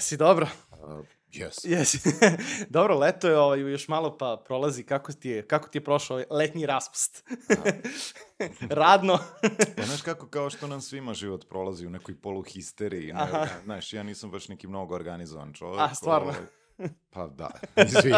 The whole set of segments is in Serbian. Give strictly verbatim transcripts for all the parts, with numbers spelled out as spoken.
Si dobro? Uh, yes. Yes. Dobro, leto je ovaj, još malo pa prolazi. Kako ti je, kako ti je prošao ovaj letnji raspust? Radno. Pa znaš kako, kao što nam svima život prolazi u nekoj poluhisteriji. Ne, znaš, ja nisam baš neki mnogo organizovan čovjek. A, stvarno? Ovaj, pa da, izvini.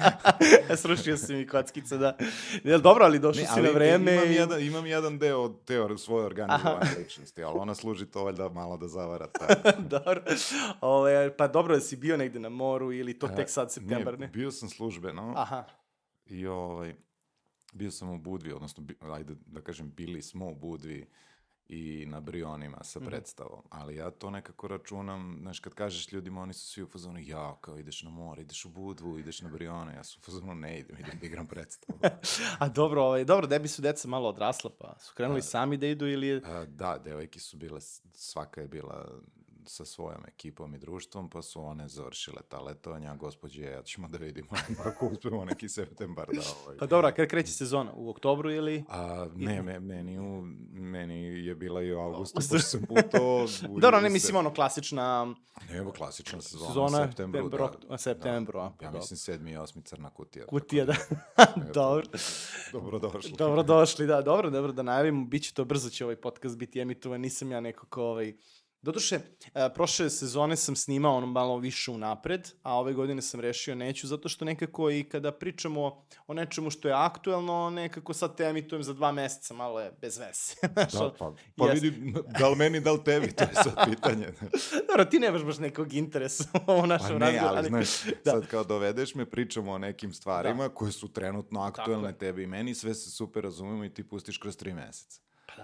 Srušio si mi kockice, da. Jel dobro, ali došao ne, si na vreme. Imam, i... jedan, imam jedan deo od te svoje organizovane ličnosti, ali ona služi to valjda malo da zavara. Dobro. Ove, pa dobro da si bio negde na moru ili to tek sad septembar, ne? Ne, bio sam službeno. Aha. I ovaj, bio sam u Budvi, odnosno, ajde da kažem, bili smo u Budvi i na Brionima sa predstavom, mm-hmm. ali ja to nekako računam, znaš, kad kažeš ljudima, oni su svi u fazonu, ja, kao ideš na more, ideš u Budvu, ideš na Brione, ja su u fazonu, ne idem, idem da igram predstavu. A dobro, ovaj, dobro, debi su deca malo odrasla, pa su krenuli a, sami da idu ili... A, da, devojke su bile, svaka je bila sa svojom ekipom i društvom, pa su one završile ta letovanja, gospođe, ja ćemo da vidimo ako uspemo neki septembar da... Ovaj... Pa dobro, a kada kreće sezona? U oktobru ili... A, ne, me, meni, u, meni je bila i u avgustu, pošto sam puto... Dobro, ne mislim ono klasična... Ne, evo klasična sezona, sezona u septembru, septembru, da. Septembru, da. Ja mislim sedmi i osmi crna kutija. Kutija, da. Dobro. Dobrodošli. Dobrodošli, da, dobro, dobro da najavimo, bit će to brzo, će ovaj podcast biti emitovan, nisam ja neko ko ovaj... Doduše, prošle sezone sam snimao ono malo više unapred, a ove godine sam rešio neću, zato što nekako i kada pričamo o nečemu što je aktuelno, nekako sad te emitujem za dva meseca, malo je bez veze. Da, pa, pa yes. vidi, da li meni, da li tebi, to je sad pitanje. Dobro, ti nemaš baš nekog interesa u ovom našem razgovoru. Pa ne, ali, ali znaš, da. Sad kao dovedeš me, pričamo o nekim stvarima da. koje su trenutno aktuelne tebi i meni, sve se super razumemo i ti pustiš kroz tri meseca.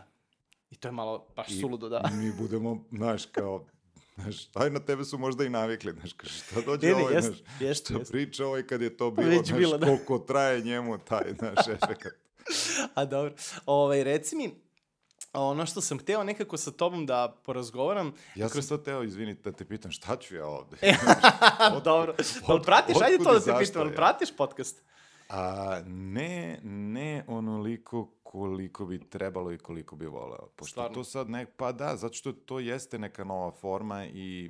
I to je malo baš I suludo, da. I mi budemo, znaš, kao, znaš, aj na tebe su možda i navikli, znaš, kao šta dođe ne, ovaj, jest, znaš, jest, šta jest. priča ovaj kad je to bilo, Već znaš, bilo, da. koliko traje njemu taj, znaš, efekat. A dobro, ovaj, reci mi, ono što sam hteo nekako sa tobom da porazgovaram... Ja sam to teo, izvinite, da te pitam, šta ću ja ovde? Od, dobro, od, pratiš, od, ajde to da te pitam, ali pratiš podcast? A, ne, ne onoliko koliko bi trebalo i koliko bi voleo. Pošto Stvarno? to sad ne... Pa da, zato što to jeste neka nova forma i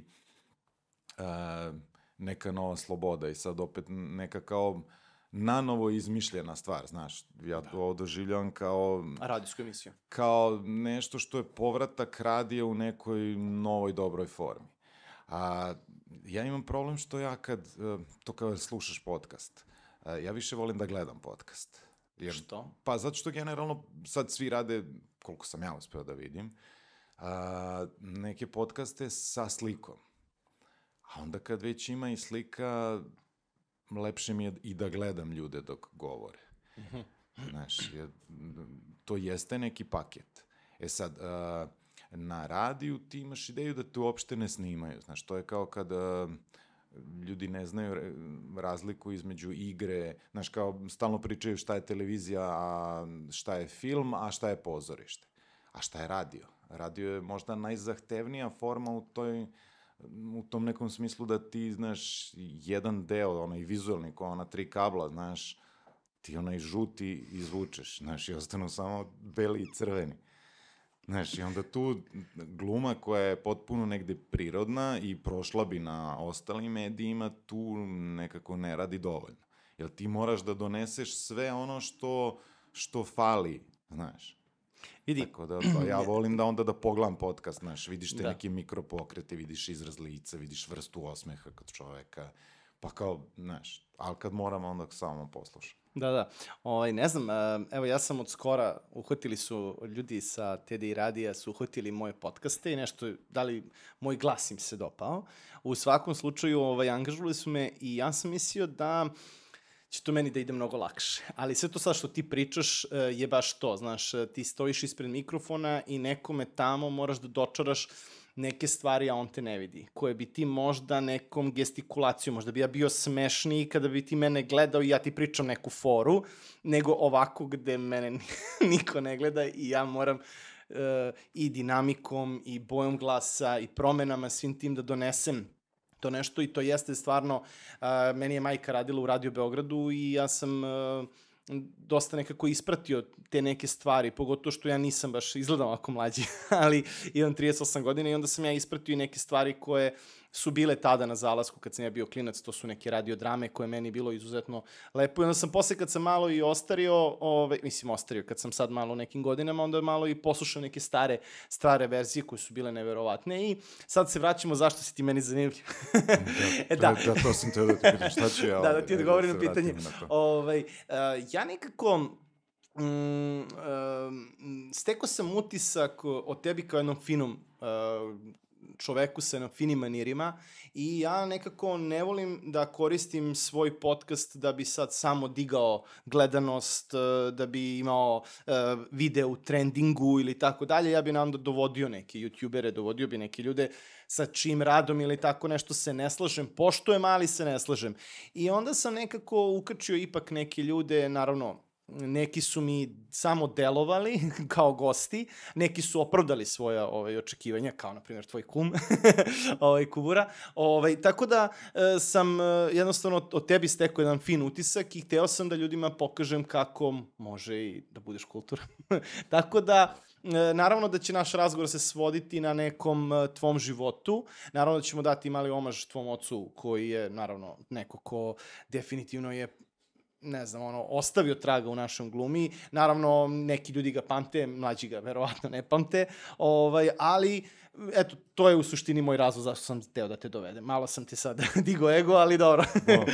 uh, neka nova sloboda i sad opet neka kao nanovo izmišljena stvar, znaš. Ja to ovo doživljavam kao... Radijsku emisiju. Kao nešto što je povratak radija u nekoj novoj dobroj formi. A ja imam problem što ja kad... Uh, to kao slušaš podcast... Ja više volim da gledam podcast. Jer, što? Pa zato što generalno sad svi rade, koliko sam ja uspeo da vidim, a, neke podcaste sa slikom. A onda kad već ima i slika, lepše mi je i da gledam ljude dok govore. Mm-hmm. Znaš, je, to jeste neki paket. E sad, a, na radiju ti imaš ideju da te uopšte ne snimaju. Znaš, to je kao kada... ljudi ne znaju razliku između igre, znaš, kao stalno pričaju šta je televizija, a šta je film, a šta je pozorište. A šta je radio? Radio je možda najzahtevnija forma u toj, u tom nekom smislu da ti, znaš, jedan deo, onaj vizualni, kao ona tri kabla, znaš, ti onaj žuti izvučeš, znaš, i ostanu samo beli i crveni. Znaš, i onda tu gluma koja je potpuno negde prirodna i prošla bi na ostalim medijima, tu nekako ne radi dovoljno. Jer ti moraš da doneseš sve ono što, što fali, znaš. Vidi. Tako da, pa ja volim da onda da pogledam podcast, znaš, vidiš te da. neki mikropokrete, vidiš izraz lica, vidiš vrstu osmeha kod čoveka, pa kao, znaš, ali kad moram, onda samo poslušam. Da, da. Ovaj, ne znam, evo ja sam od skora, uhvatili su ljudi sa T D I radija, su uhvatili moje podcaste i nešto, da li moj glas im se dopao. U svakom slučaju, ovaj, angažovali su me i ja sam mislio da će to meni da ide mnogo lakše. Ali sve to sad što ti pričaš je baš to, znaš, ti stojiš ispred mikrofona i nekome tamo moraš da dočaraš neke stvari, a on te ne vidi, koje bi ti možda nekom gestikulacijom, možda bi ja bio smešniji kada bi ti mene gledao i ja ti pričam neku foru, nego ovako gde mene niko ne gleda i ja moram uh, i dinamikom, i bojom glasa, i promenama, svim tim da donesem to nešto i to jeste stvarno, uh, meni je majka radila u Radio Beogradu i ja sam... Uh, dosta nekako ispratio te neke stvari, pogotovo što ja nisam baš izgledao ovako mlađi, ali imam trideset osam godina i onda sam ja ispratio i neke stvari koje su bile tada na zalasku kad sam ja bio klinac, to su neke radiodrame koje meni bilo izuzetno lepo. I onda sam posle kad sam malo i ostario, ove, mislim ostario, kad sam sad malo u nekim godinama, onda malo i poslušao neke stare, stare verzije koje su bile neverovatne i sad se vraćamo zašto si ti meni zanimljiv. e, da. Da, da, to sam teo da ti pitam, šta ću ja da, da ti odgovorim na da pitanje. Na ovaj, uh, ja nekako... Mm, uh, stekao sam utisak o tebi kao jednom finom uh, čoveku sa jednom finim manirima i ja nekako ne volim da koristim svoj podcast da bi sad samo digao gledanost, uh, da bi imao uh, video u trendingu ili tako dalje. Ja bi nam dovodio neke youtubere, dovodio bi neke ljude sa čim radom ili tako nešto se ne slažem, poštujem, ali se ne slažem. I onda sam nekako ukačio ipak neke ljude, naravno, neki su mi samo delovali kao gosti, neki su opravdali svoja ovaj, očekivanja, kao na primjer tvoj kum, ovaj, Kubura. Ovaj, tako da e, sam e, jednostavno od tebi stekao jedan fin utisak i hteo sam da ljudima pokažem kako može i da budeš kulturan. Tako da, e, naravno da će naš razgovor se svoditi na nekom e, tvom životu. Naravno da ćemo dati mali omaž tvom ocu koji je, naravno, neko ko definitivno je ne znam, ono, ostavio traga u našem glumi. Naravno, neki ljudi ga pamte, mlađi ga verovatno ne pamte, ovaj, ali, eto, to je u suštini moj razlog zašto sam teo da te dovedem. Malo sam ti sad digo ego, ali dobro. No.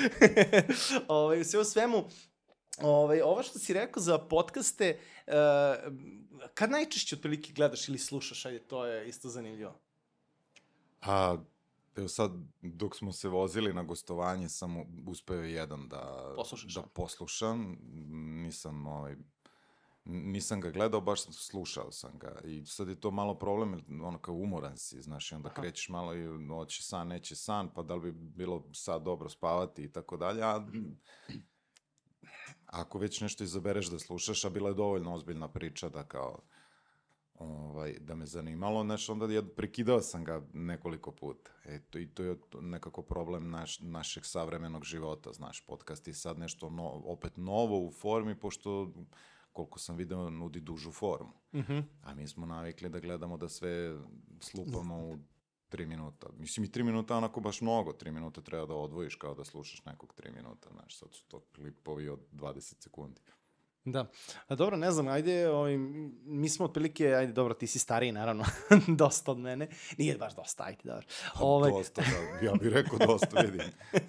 ovaj, sve u svemu, ovaj, ovo što si rekao za podcaste, uh, kad najčešće otprilike gledaš ili slušaš, ajde, to je isto zanimljivo. A... Evo sad, dok smo se vozili na gostovanje, sam uspeo jedan da, da poslušam. Nisam, ovaj, nisam ga gledao, baš sam slušao sam ga. I sad je to malo problem, ono kao umoran si, znaš, i onda Aha. krećeš malo i hoće san, neće san, pa da li bi bilo sad dobro spavati i tako dalje. A ako već nešto izabereš da slušaš, a bila je dovoljno ozbiljna priča da kao... Ovaj, da me zanimalo, znaš, onda ja prekidao sam ga nekoliko puta. Eto, i to je nekako problem naš, našeg savremenog života, znaš, podcast je sad nešto no, opet novo u formi, pošto, koliko sam video, nudi dužu formu. Mm-hmm. A mi smo navikli da gledamo da sve slupamo u tri minuta. Mislim, i tri minuta onako baš mnogo, tri minuta treba da odvojiš kao da slušaš nekog tri minuta, znaš, sad su to klipovi od dvadeset sekundi. Da. A dobro, ne znam, ajde, ovaj, mi smo otprilike, ajde, dobro, ti si stariji, naravno, dosta od mene. Nije baš dosta, ajde, dobro. Ovaj... Dosta, da, ja bih rekao dosta, vidim.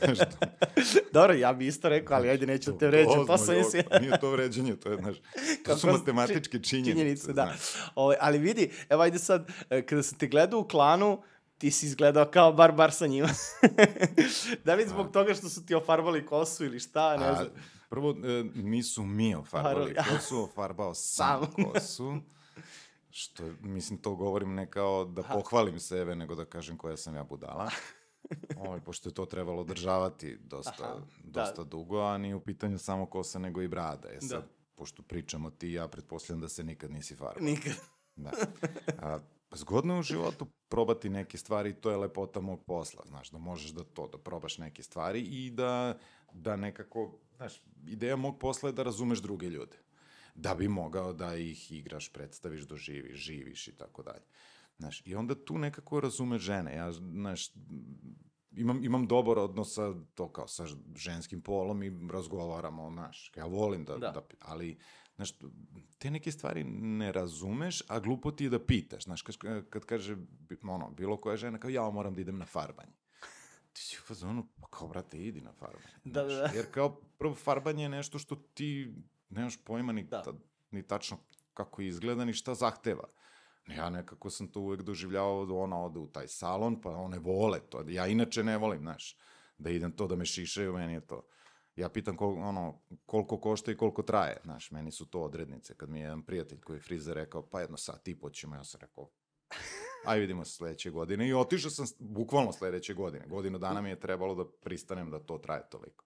Dobro, ja bih isto rekao, ali ajde, neću te vređati. To sam mislim... Nije to vređanje, to je, znaš, to su matematičke činjenice. Činjenice, da. Ovaj, ali vidi, evo, ajde sad, kada sam te gledao u Klanu, ti si izgledao kao bar, bar sa njima. Da li zbog toga što su ti ofarbali kosu ili šta, ne znam. Prvo, e, nisu mi ofarbali kosu, ofarbao sam kosu, što, mislim, to govorim ne kao da pohvalim sebe, nego da kažem koja sam ja budala. Ovo, pošto je to trebalo održavati dosta, Aha, dosta da. dugo, a nije u pitanju samo kosa, nego i brada. E sad, da. pošto pričamo ti, ja pretpostavljam da se nikad nisi farbao. Nikad. Da. A, zgodno je u životu probati neke stvari, to je lepota mog posla, znaš, da možeš da to, da probaš neke stvari i da, da nekako, znaš, ideja mog posla je da razumeš druge ljude, da bi mogao da ih igraš, predstaviš, doživiš, živiš i tako dalje. Znaš, i onda tu nekako razumeš žene, ja, znaš, imam, imam dobar odnos sa, to kao sa ženskim polom i razgovaramo, znaš, ja volim da, da. da ali... Znaš, te neke stvari ne razumeš, a glupo ti je da pitaš. Znaš, kad, kad kaže, ono, bilo koja žena, kao ja moram da idem na farbanje. Ti si u fazonu, pa kao, brate, idi na farbanje. Da, znaš, da. Jer kao, prvo, farbanje je nešto što ti nemaš pojma ni, ta, ni tačno kako izgleda, ni šta zahteva. Ja nekako sam to uvek doživljavao da ona ode u taj salon, pa one vole to. Ja inače ne volim, znaš, da idem to, da me šišaju, meni je to... Ja pitam kol, ono, koliko košta i koliko traje. Znaš, meni su to odrednice. Kad mi je jedan prijatelj koji je frizer rekao, pa jedno sat i po ćemo, ja sam rekao, aj vidimo se sledeće godine. I otišao sam bukvalno sledeće godine. Godinu dana mi je trebalo da pristanem da to traje toliko.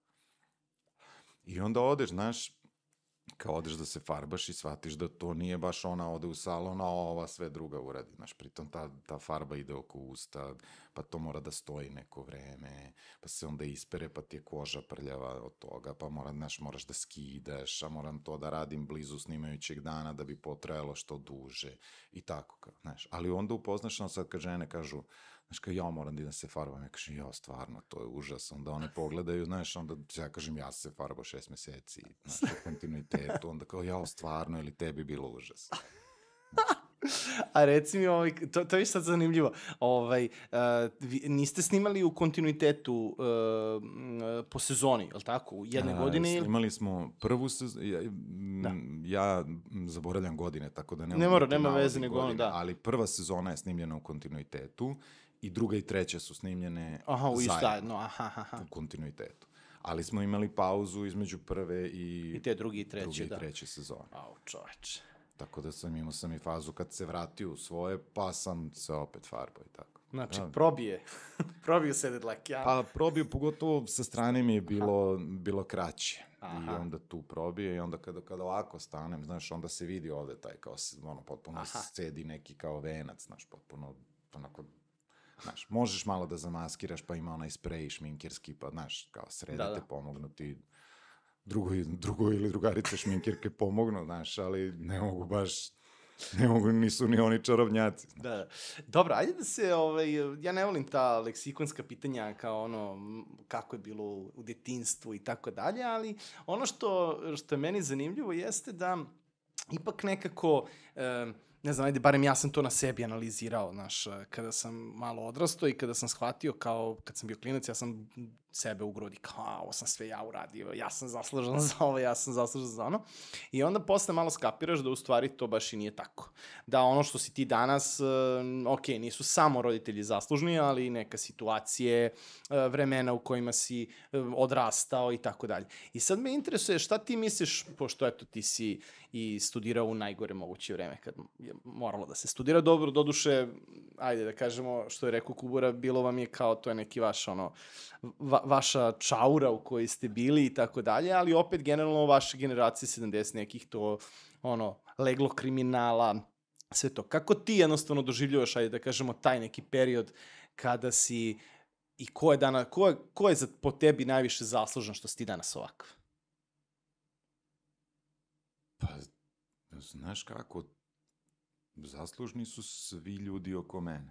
I onda odeš, znaš, kao odeš da se farbaš i shvatiš da to nije baš ona ode u salon, a ova sve druga uradi. Znaš, pritom ta, ta farba ide oko usta, pa to mora da stoji neko vreme, pa se onda ispere, pa ti je koža prljava od toga, pa mora, znaš, moraš da skidaš, a moram to da radim blizu snimajućeg dana da bi potrajalo što duže i tako, kao, znaš. Ali onda upoznaš, no sad kad žene kažu, znaš, kao ja moram da se farbam, ja kažem, ja, stvarno, to je užas, onda one pogledaju, znaš, onda ja kažem, ja se farbao šest meseci, znaš, u kontinuitetu, onda kao, ja, stvarno, ili tebi bilo užas. A reci mi, ovaj, to, to je sad zanimljivo, ovaj, uh, vi, niste snimali u kontinuitetu uh, po sezoni, je li tako, u jedne A, godine? Snimali smo prvu sezonu, ja, Da. ja zaboravljam godine, tako da ne, Ne mora, da ti nema navodim veze, nego ono, godine, da. ali prva sezona je snimljena u kontinuitetu i druga i treća su snimljene Aha, u isto, zajedno, no, aha, aha. u kontinuitetu. Ali smo imali pauzu između prve i, I te drugi i treće, druge da. i treće sezone. Au, čoveče. Tako da sam imao sam i fazu kad se vratio u svoje, pa sam se opet farbao i tako. Znači, Da. probije. probio se dlak, ja. Pa probio, pogotovo sa strane mi je bilo, bilo kraće. Aha. I onda tu probije i onda kada, kada ovako stanem, znaš, onda se vidi ovde taj kao, s- ono, potpuno Aha. sedi neki kao venac, znaš, potpuno, onako, znaš, možeš malo da zamaskiraš, pa ima onaj sprej šminkerski, pa, znaš, kao sredite, Da, da. pomognu ti, drugo, drugo ili drugarice šminkirke pomognu, znaš, ali ne mogu baš, ne mogu, nisu ni oni čarobnjaci. Znaš. Da, da. Dobro, ajde da se, ovaj, ja ne volim ta leksikonska pitanja kao ono, m, kako je bilo u detinjstvu i tako dalje, ali ono što, što je meni zanimljivo jeste da ipak nekako, e, ne znam, ajde, barem ja sam to na sebi analizirao, znaš, kada sam malo odrastao i kada sam shvatio kao, kad sam bio klinac, ja sam sebe ugrodi kao, a, ovo sam sve ja uradio, ja sam zaslužan za ovo, ja sam zaslužan za ono. I onda posle malo skapiraš da u stvari to baš i nije tako. Da ono što si ti danas, uh, ok, nisu samo roditelji zaslužni, ali neka situacije, uh, vremena u kojima si uh, odrastao i tako dalje. I sad me interesuje šta ti misliš, pošto eto ti si i studirao u najgore moguće vreme, kad je moralo da se studira dobro, doduše, ajde da kažemo, što je rekao Kubura, bilo vam je kao, to je neki vaš, ono, va, vaša čaura u kojoj ste bili i tako dalje, ali opet generalno vaše generacije sedamdeset nekih to, ono, leglo kriminala, sve to. Kako ti jednostavno doživljavaš, ajde da kažemo, taj neki period kada si i ko je, dana, ko je, ko je za, po tebi najviše zaslužan što si ti danas ovakav? Pa, znaš kako, zaslužni su svi ljudi oko mene.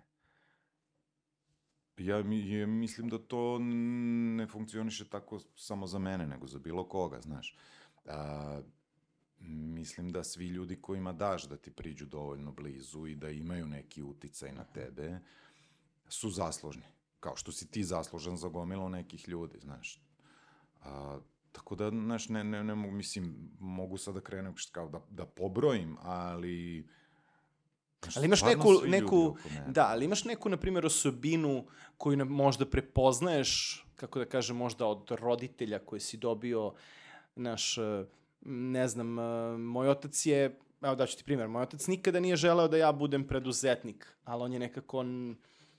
Ja, mi- ja mislim da to ne funkcioniše tako samo za mene, nego za bilo koga, znaš. A, mislim da svi ljudi kojima daš da ti priđu dovoljno blizu i da imaju neki uticaj na tebe, su zaslužni. Kao što si ti zaslužan za gomilu nekih ljudi, znaš. A, tako da, znaš, ne, ne, ne mogu, mislim, mogu sad da krenem kao da, da pobrojim, ali... znaš, Ali imaš stvarno neku, svi ljudi neku oko mene. da, ali imaš neku, na primjer, osobinu koju ne, možda prepoznaješ, kako da kažem, možda od roditelja koje si dobio, naš, eh, ne znam, eh, moj otac je, evo daću ti primjer, moj otac nikada nije želeo da ja budem preduzetnik, ali on je nekako n-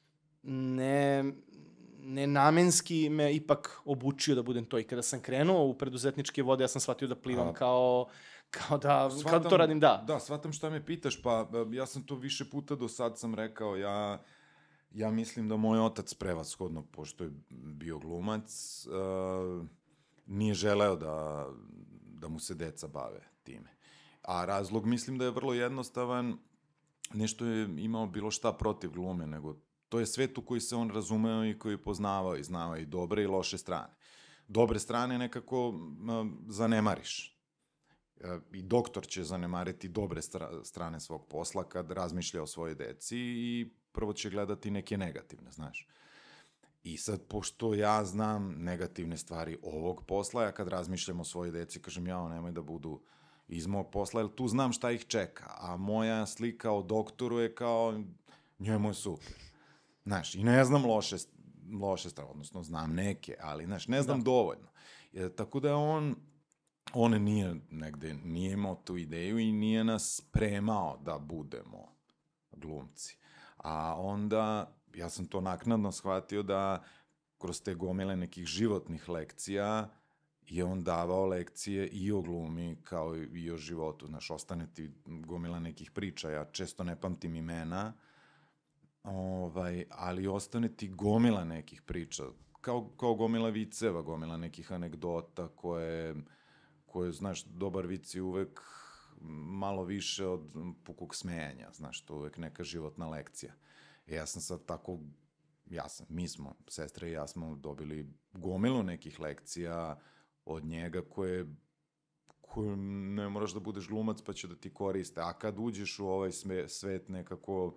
ne, nenamenski me ipak obučio da budem to. I kada sam krenuo u preduzetničke vode, ja sam shvatio da plivam A- kao, kao da, kao da to Shvatam- radim, da. Da, shvatam šta me pitaš, pa e, ja sam to više puta do sad sam rekao, ja, ja mislim da moj otac prevashodno, pošto je bio glumac, uh, nije želeo da, da mu se deca bave time. A razlog mislim da je vrlo jednostavan, nešto je imao bilo šta protiv glume, nego to je svet u koji se on razumeo i koji je poznavao i znao i dobre i loše strane. Dobre strane nekako m, zanemariš. E, I doktor će zanemariti dobre stra- strane svog posla kad razmišlja o svojoj deci i prvo će gledati neke negativne, znaš. I sad, pošto ja znam negativne stvari ovog posla, ja kad razmišljam o svojoj deci, kažem, jao, nemoj da budu iz mog posla, jer tu znam šta ih čeka, a moja slika o doktoru je kao, njemu je super. Znaš, i ne znam loše, loše strane, odnosno znam neke, ali, znaš, ne znam Da. dovoljno. E, tako da on, on nije negde, nije imao tu ideju i nije nas spremao da budemo glumci. A onda, ja sam to naknadno shvatio da kroz te gomile nekih životnih lekcija je on davao lekcije i o glumi kao i o životu. Znaš, ostane ti gomila nekih priča, ja često ne pamtim imena, ovaj, ali ostane ti gomila nekih priča, kao, kao gomila viceva, gomila nekih anegdota koje, koje, znaš, dobar vic je uvek malo više od pukog smejanja, znaš, to je uvek neka životna lekcija. E, ja sam sad tako ja sam, mi smo, sestra i ja smo dobili gomilu nekih lekcija od njega koje, koje ne moraš da budeš glumac pa će da ti koriste, a kad uđeš u ovaj sve, svet nekako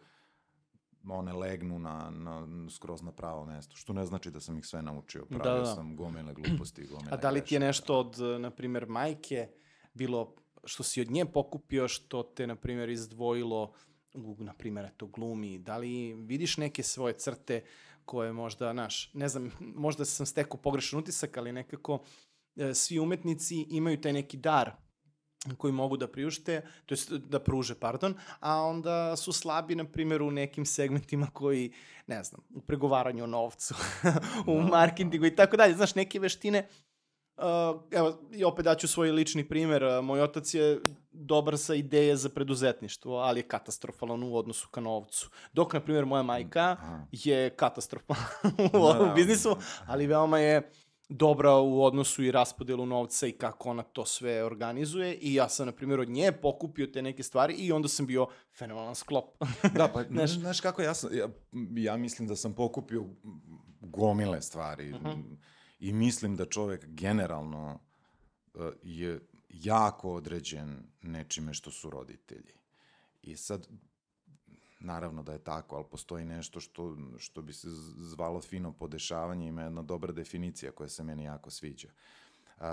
one legnu na, na, skroz na pravo mesto, što ne znači da sam ih sve naučio, pravio da, da. sam gomile gluposti i gomile A da li ti je nešto od, na primjer, majke bilo što si od nje pokupio, što te, na primjer, izdvojilo u, na primjer, eto, glumi? Da li vidiš neke svoje crte koje možda, znaš, ne znam, možda sam stekao pogrešan utisak, ali nekako e, svi umetnici imaju taj neki dar koji mogu da priušte, to jest da pruže, pardon, a onda su slabi, na primjer, u nekim segmentima koji, ne znam, u pregovaranju o novcu, u no, marketingu no. i tako dalje. Znaš, neke veštine, uh, evo, i opet daću svoj lični primjer, uh, moj otac je dobar sa ideje za preduzetništvo, ali je katastrofalan u odnosu ka novcu. Dok, na primjer, moja majka je katastrofalan u ovom biznisu, ali veoma je dobra u odnosu i raspodelu novca i kako ona to sve organizuje i ja sam, na primjer, od nje pokupio te neke stvari i onda sam bio fenomenalan sklop. Da, pa znaš, znaš kako ja sam, ja, ja mislim da sam pokupio gomile stvari uh-huh. i mislim da čovek generalno uh, je jako određen nečime što su roditelji. I sad, naravno da je tako, ali postoji nešto što, što bi se zvalo fino podešavanje, ima jedna dobra definicija koja se meni jako sviđa. A,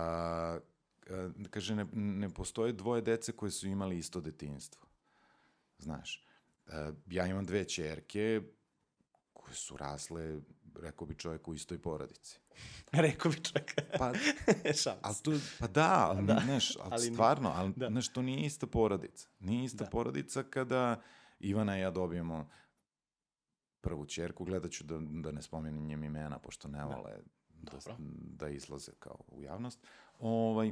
a, kaže, ne, ne postoje dvoje dece koje su imali isto detinjstvo. Znaš, a, ja imam dve ćerke koje su rasle, rekao bi čovjek, u istoj porodici. Rekao bi čovjek. Pa, ali to, pa da, ali, da. Neš, ali, ali stvarno, ali da. Neš, to nije ista porodica. Nije ista da. porodica kada Ivana i ja dobijemo prvu ćerku, gledat ću da, da ne spominjem imena, pošto ne vole da, da, da izlaze kao u javnost. Ovaj,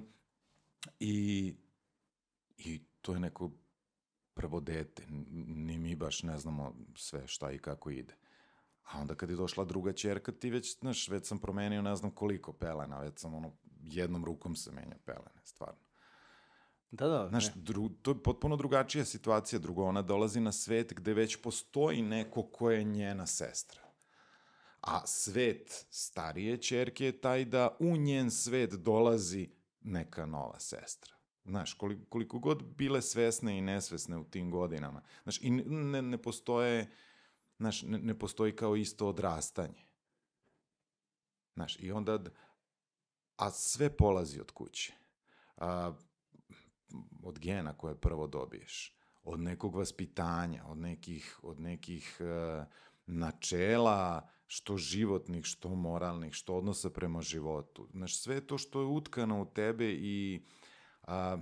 i, I to je neko prvo dete, ni mi baš ne znamo sve šta i kako ide. A onda kad je došla druga ćerka, ti već, znaš, već sam promenio ne znam koliko pelena, već sam ono, jednom rukom se menja pelene, stvarno. Da, da. Znaš, dru, to je potpuno drugačija situacija. Drugo, ona dolazi na svet gde već postoji neko ko je njena sestra. A svet starije ćerke je taj da u njen svet dolazi neka nova sestra. Znaš, koliko, koliko god bile svesne i nesvesne u tim godinama. Znaš, i ne, ne postoje, znaš, ne, ne postoji kao isto odrastanje. Znaš, i onda, a sve polazi od kuće. A, od gena koje prvo dobiješ, od nekog vaspitanja, od nekih, od nekih uh, načela, što životnih, što moralnih, što odnosa prema životu. Znaš, sve to što je utkano u tebe i uh,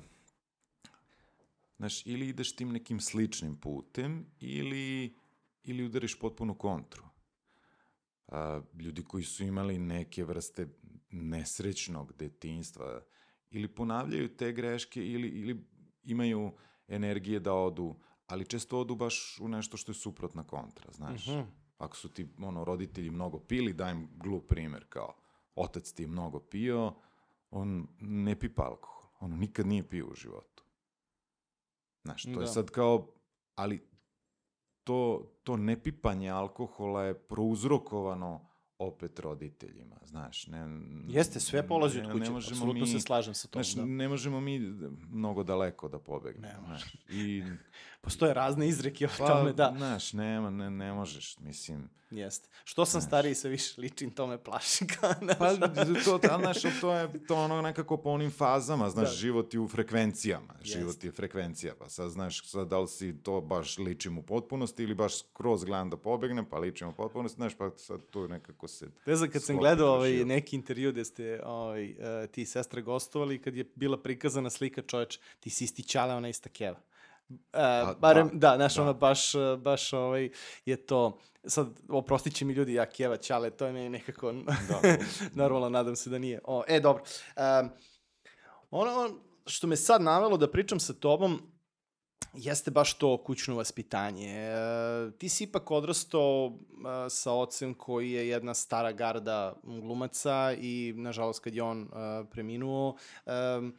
znaš, ili ideš tim nekim sličnim putem, ili, ili udariš potpunu kontru. Uh, ljudi koji su imali neke vrste nesrećnog detinjstva, ili ponavljaju te greške, ili, ili imaju energije da odu, ali često odu baš u nešto što je suprotna kontra, znaš. Uh-huh. Ako su ti, ono, roditelji mnogo pili, dajem glup primer, kao, otac ti je mnogo pio, on ne pipa alkohol, on nikad nije pio u životu. Znaš, to da. je sad kao, ali to, to nepipanje alkohola je prouzrokovano opet roditeljima, znaš. Ne, Jeste, sve polazi od kuće, apsolutno se slažem sa tom. Znaš, da. ne možemo mi mnogo daleko da pobegnemo. Ne može. I postoje razne izreke o pa, tome, da. Znaš, nema, ne, ne možeš, mislim. Jeste. Što sam znaš. stariji, sve više ličim, to me plaši. Pa, to, to, znaš, to je to ono nekako po onim fazama, znaš, da. život je u frekvencijama. Jeste. Život je frekvencija, pa sad, znaš, sad da li si to baš ličim u potpunosti ili baš skroz gledam da pobegnem, pa ličim u potpunosti, znaš, pa sad tu nekako se... Ne znam, kad sam gledao ovaj, neki intervju gde ste ovaj, uh, ti sestre gostovali, kad je bila prikazana slika, čoveč, ti si isti Ćale, ona ista Keva. Uh, A, barem, da, da, znaš, da. ona baš, baš ovaj, je to, sad, oprostit će mi ljudi, ja Keva, Ćale, to je meni nekako da, normalno, nadam se da nije. O, e, dobro. Um, ono što me sad navelo da pričam sa tobom, jeste baš to kućno vaspitanje. E, ti si ipak odrastao e, sa ocem koji je jedna stara garda glumaca i, nažalost, kad je on e, preminuo, e,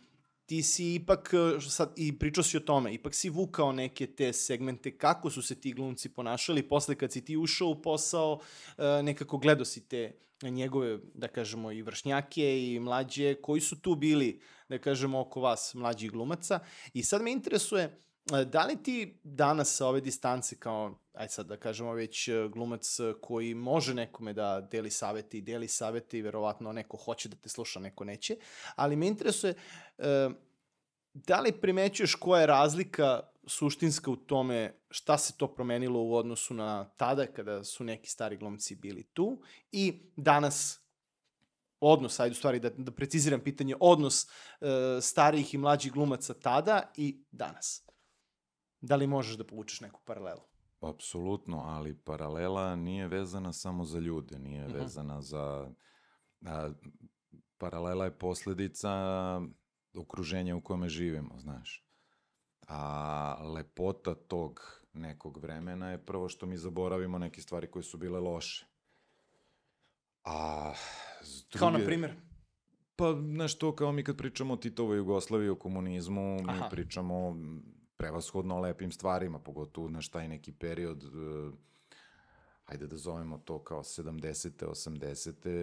ti si ipak, sad, i pričao si o tome, ipak si vukao neke te segmente kako su se ti glumci ponašali, posle kad si ti ušao u posao, nekako gledao si te njegove, da kažemo, i vršnjake i mlađe, koji su tu bili, da kažemo, oko vas, mlađih glumaca. I sad me interesuje, da li ti danas sa ove distance, kao, aj sad da kažemo već glumac koji može nekome da deli savete i deli savete i verovatno neko hoće da te sluša, neko neće, ali me interesuje, da li primećuješ koja je razlika suštinska u tome šta se to promenilo u odnosu na tada kada su neki stari glumci bili tu i danas odnos, ajde u stvari da, da preciziram pitanje, odnos uh, starijih i mlađih glumaca tada i danas. Da li možeš da povučeš neku paralelu? Apsolutno, ali paralela nije vezana samo za ljude, nije Mhm. vezana za... A, paralela je posledica okruženja u kome živimo, znaš. A lepota tog nekog vremena je prvo što mi zaboravimo neke stvari koje su bile loše. A s druge... Kao na primjer? Pa, znaš, to kao mi kad pričamo o Titovoj Jugoslaviji, o komunizmu, mi Aha. pričamo prevashodno o lepim stvarima, pogotovo, znaš, taj neki period, uh, ajde da zovemo to kao sedamdesete, osamdesete,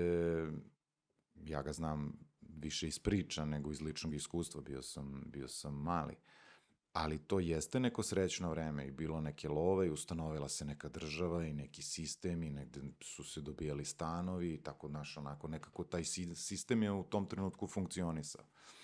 ja ga znam više iz priča nego iz ličnog iskustva, bio sam, bio sam mali. Ali to jeste neko srećno vreme i bilo neke love i ustanovila se neka država i neki sistem i negde su se dobijali stanovi i tako, znaš, onako, nekako taj sistem je u tom trenutku funkcionisao.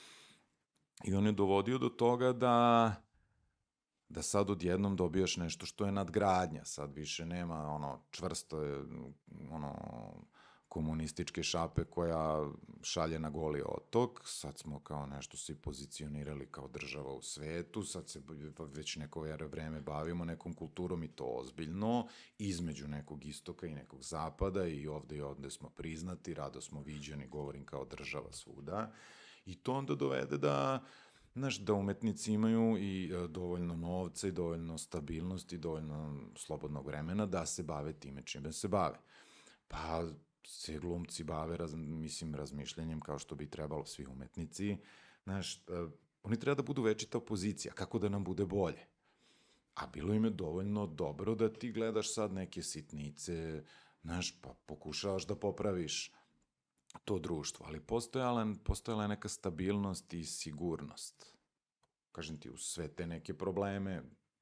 I on je dovodio do toga da da sad odjednom dobijaš nešto što je nadgradnja, sad više nema ono čvrsto ono komunističke šape koja šalje na goli otok, sad smo kao nešto se pozicionirali kao država u svetu, sad se već neko vreme bavimo nekom kulturom i to ozbiljno, između nekog istoka i nekog zapada i ovde i ovde smo priznati, rado smo viđeni, govorim kao država svuda, i to onda dovede da znaš, da umetnici imaju i e, dovoljno novca i dovoljno stabilnosti, dovoljno slobodnog vremena da se bave time čime se bave. Pa se glumci bave, raz, mislim, razmišljanjem kao što bi trebalo svi umetnici. Znaš, e, oni treba da budu večita opozicija, kako da nam bude bolje. A bilo im je dovoljno dobro da ti gledaš sad neke sitnice, znaš, pa pokušavaš da popraviš to društvo, ali postojala, postojala je neka stabilnost i sigurnost. Kažem ti, uz sve te neke probleme,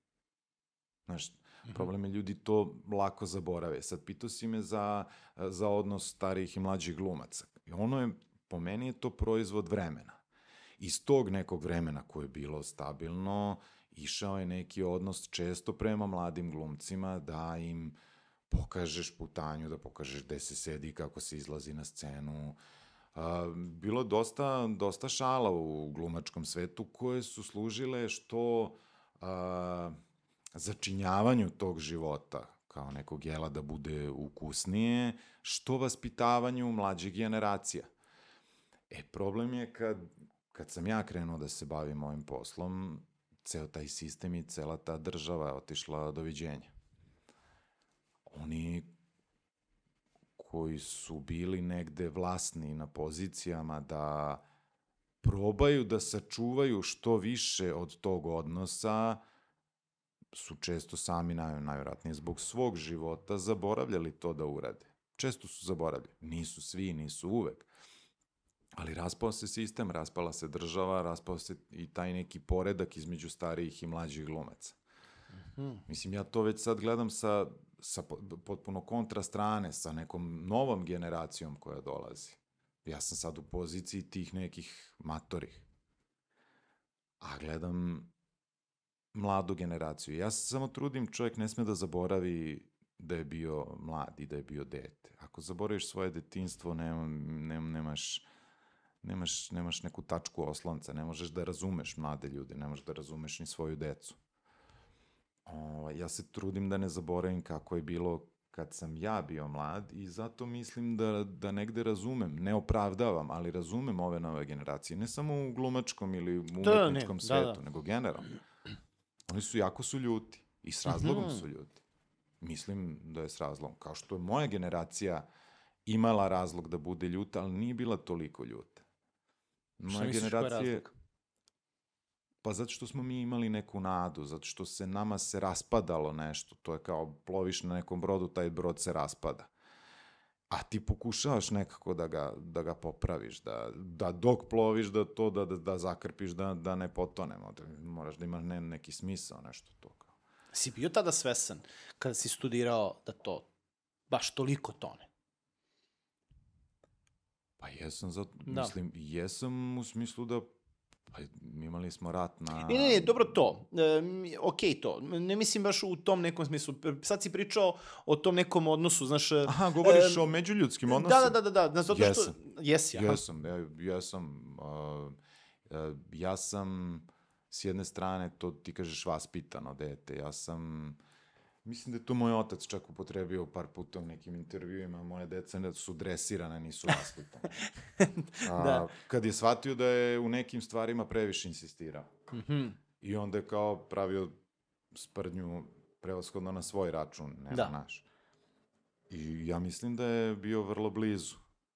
znaš, problem je ljudi to lako zaborave. Sad pitao si me za, za odnos starijih i mlađih glumaca. I ono je, po meni je to proizvod vremena. Iz tog nekog vremena koje je bilo stabilno, išao je neki odnos često prema mladim glumcima da im pokažeš putanju, da pokažeš gde se sedi, kako se izlazi na scenu. Uh, bilo dosta, dosta šala u glumačkom svetu koje su služile što uh, začinjavanju tog života, kao nekog jela da bude ukusnije, što vaspitavanju mlađih generacija. E, problem je kad, kad sam ja krenuo da se bavim ovim poslom, ceo taj sistem i cela ta država je otišla doviđenja. Oni koji su bili negde vlasni na pozicijama da probaju da sačuvaju što više od tog odnosa, su često sami, naj, najvjerojatnije zbog svog života, zaboravljali to da urade. Često su zaboravljali. Nisu svi, nisu uvek. Ali raspao se sistem, raspala se država, raspao se i taj neki poredak između starijih i mlađih glumaca. Mm-hmm. Mislim, ja to već sad gledam sa, sa potpuno kontra strane, sa nekom novom generacijom koja dolazi. Ja sam sad u poziciji tih nekih matorih. A gledam mladu generaciju. Ja se samo trudim, čovjek ne sme da zaboravi da je bio mlad i da je bio dete. Ako zaboraviš svoje detinjstvo, nema, nema, nemaš, nemaš, nemaš neku tačku oslonca, ne možeš da razumeš mlade ljude, ne možeš da razumeš ni svoju decu. O, ja se trudim da ne zaboravim kako je bilo kad sam ja bio mlad i zato mislim da, da negde razumem, ne opravdavam, ali razumem ove nove generacije, ne samo u glumačkom ili u umetničkom da, svetu, da, da. nego generalno. Oni su, jako su ljuti i s razlogom mm-hmm. su ljuti. Mislim da je s razlogom. Kao što je moja generacija imala razlog da bude ljuta, ali nije bila toliko ljuta. Moja Šta misliš, generacija... koja je razlog? Pa zato što smo mi imali neku nadu, zato što se nama se raspadalo nešto. To je kao ploviš na nekom brodu, taj brod se raspada. A ti pokušavaš nekako da ga, da ga popraviš, da, da dok ploviš, da to da, da, da zakrpiš, da, da ne potonemo. Da moraš da imaš ne, neki smisao, nešto to. Si bio tada svesan kada si studirao da to baš toliko tone? Pa jesam, zato, da. mislim, jesam u smislu da pa imali smo rat na... Ne, ne, ne, dobro to. E, ok, to. Ne mislim baš u tom nekom smislu. Sad si pričao o tom nekom odnosu, znaš... Aha, govoriš e, o međuljudskim odnosima? Da, da, da, da, da, zato što... Jesam. Jesi, aha. Jesam, ja, jesam. Uh, uh, ja sam, s jedne strane, to ti kažeš vaspitano dete, ja sam... Mislim da je to moj otac čak upotrebio par puta u nekim intervjuima. Moje deca su dresirane, nisu vaspitane. da. Kad je shvatio da je u nekim stvarima previše insistirao. Mm-hmm. I onda je kao pravio sprdnju prevashodno na svoj račun, ne da. na naš. I ja mislim da je bio vrlo blizu.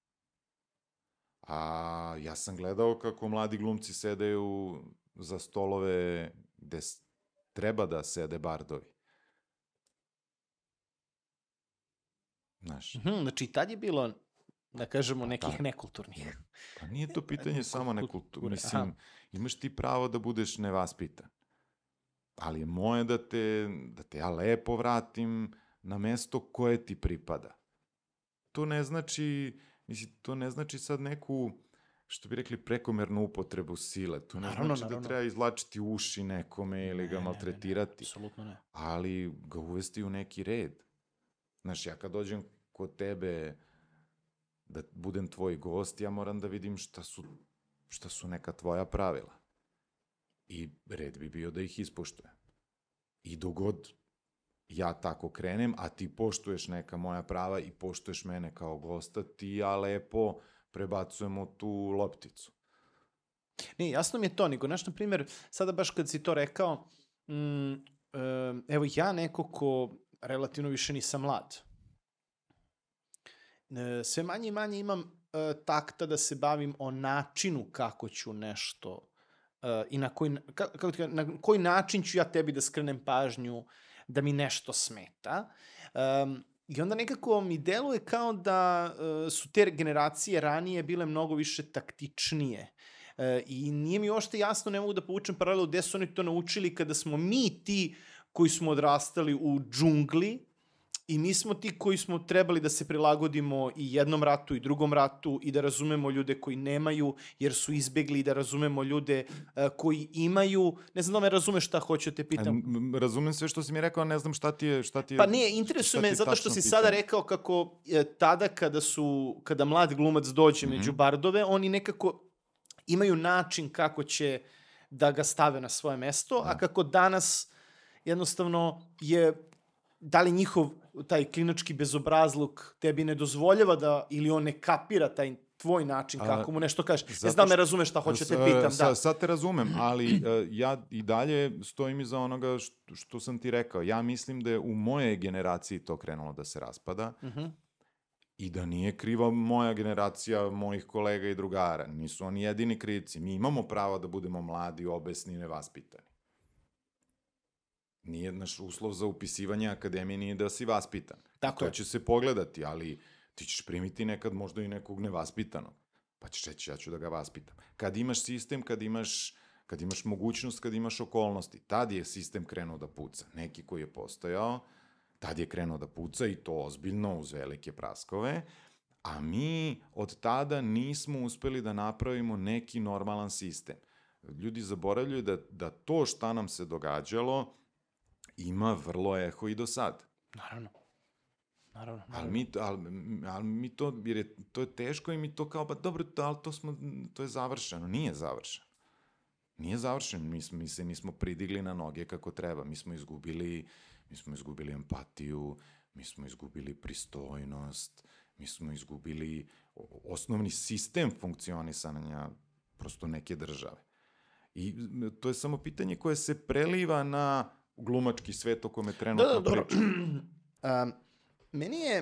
A ja sam gledao kako mladi glumci sedeju za stolove gde treba da sede bardovi. Znaš. Mm-hmm, znači, tad je bilo, da kažemo, nekih nekulturnih. Pa nije to pitanje samo nekulturnih. Mislim, aha. Imaš ti pravo da budeš nevaspitan. Ali je moje da te, da te ja lepo vratim na mesto koje ti pripada. To ne znači, mislim, to ne znači sad neku, što bi rekli, prekomernu upotrebu sile. To ne naravno, znači naravno. Da treba izvlačiti uši nekome ili ne, ga maltretirati. Ne, ne, apsolutno ne. Ali ga uvesti u neki red. Znaš, ja kad dođem kod tebe da budem tvoj gost, ja moram da vidim šta su, šta su neka tvoja pravila. I red bi bio da ih ispoštujem. I dogod ja tako krenem, a ti poštuješ neka moja prava i poštuješ mene kao gosta, ti ja lepo prebacujemo tu lopticu. Ne, jasno mi je to, nego, znaš, na primjer, sada baš kad si to rekao, mm, evo ja neko ko relativno više nisam mlad. Sve manje i manje imam uh, takta da se bavim o načinu kako ću nešto uh, i na koji, ka, kako ti, na koji način ću ja tebi da skrenem pažnju da mi nešto smeta. Um, I onda nekako mi deluje kao da uh, su te generacije ranije bile mnogo više taktičnije. Uh, I nije mi uopšte jasno, ne mogu da povučem paralelu gde su oni to naučili kada smo mi ti koji smo odrastali u džungli i mi smo ti koji smo trebali da se prilagodimo i jednom ratu i drugom ratu i da razumemo ljude koji nemaju jer su izbegli i da razumemo ljude uh, koji imaju. Ne znam da me razumeš šta hoću te pitam. A, razumem sve što si mi rekao, ne znam šta ti je... Šta ti je pa nije, interesuje me zato što si pitan. Sada rekao kako e, tada kada su, kada mlad glumac dođe mm-hmm. među bardove, oni nekako imaju način kako će da ga stave na svoje mesto, da. A kako danas jednostavno je, da li njihov taj klinački bezobrazluk tebi ne dozvoljava da, ili on ne kapira taj tvoj način kako mu nešto kažeš. Ne znam, me razumeš šta hoću te pitam. Sa, da. Sad te razumem, ali uh, ja i dalje stojim iza onoga što, što sam ti rekao. Ja mislim da je u moje generaciji to krenulo da se raspada uh-huh. i da nije kriva moja generacija, mojih kolega i drugara. Nisu oni jedini krivci. Mi imamo pravo da budemo mladi, obesni i nevaspitani. Nije naš uslov za upisivanje akademije nije da si vaspitan. Tako to je. Će se pogledati, ali ti ćeš primiti nekad možda i nekog nevaspitanog. Pa ćeš reći, ja ću da ga vaspitam. Kad imaš sistem, kad imaš, kad imaš mogućnost, kad imaš okolnosti, tad je sistem krenuo da puca. Neki koji je postojao, tad je krenuo da puca i to ozbiljno uz velike praskove, a mi od tada nismo uspeli da napravimo neki normalan sistem. Ljudi zaboravljaju da, da to šta nam se događalo ima vrlo eho i do sad. Naravno. Naravno. naravno. Ali mi, ali, ali mi to, jer je, to je teško i mi to kao, pa dobro, ali to, smo, to je završeno. Nije završeno. Nije završeno. Mi, mi se nismo pridigli na noge kako treba. Mi smo izgubili, mi smo izgubili empatiju, mi smo izgubili pristojnost, mi smo izgubili osnovni sistem funkcionisanja prosto neke države. I to je samo pitanje koje se preliva na glumački svet o kome trenutno da, da, pričam. um, meni je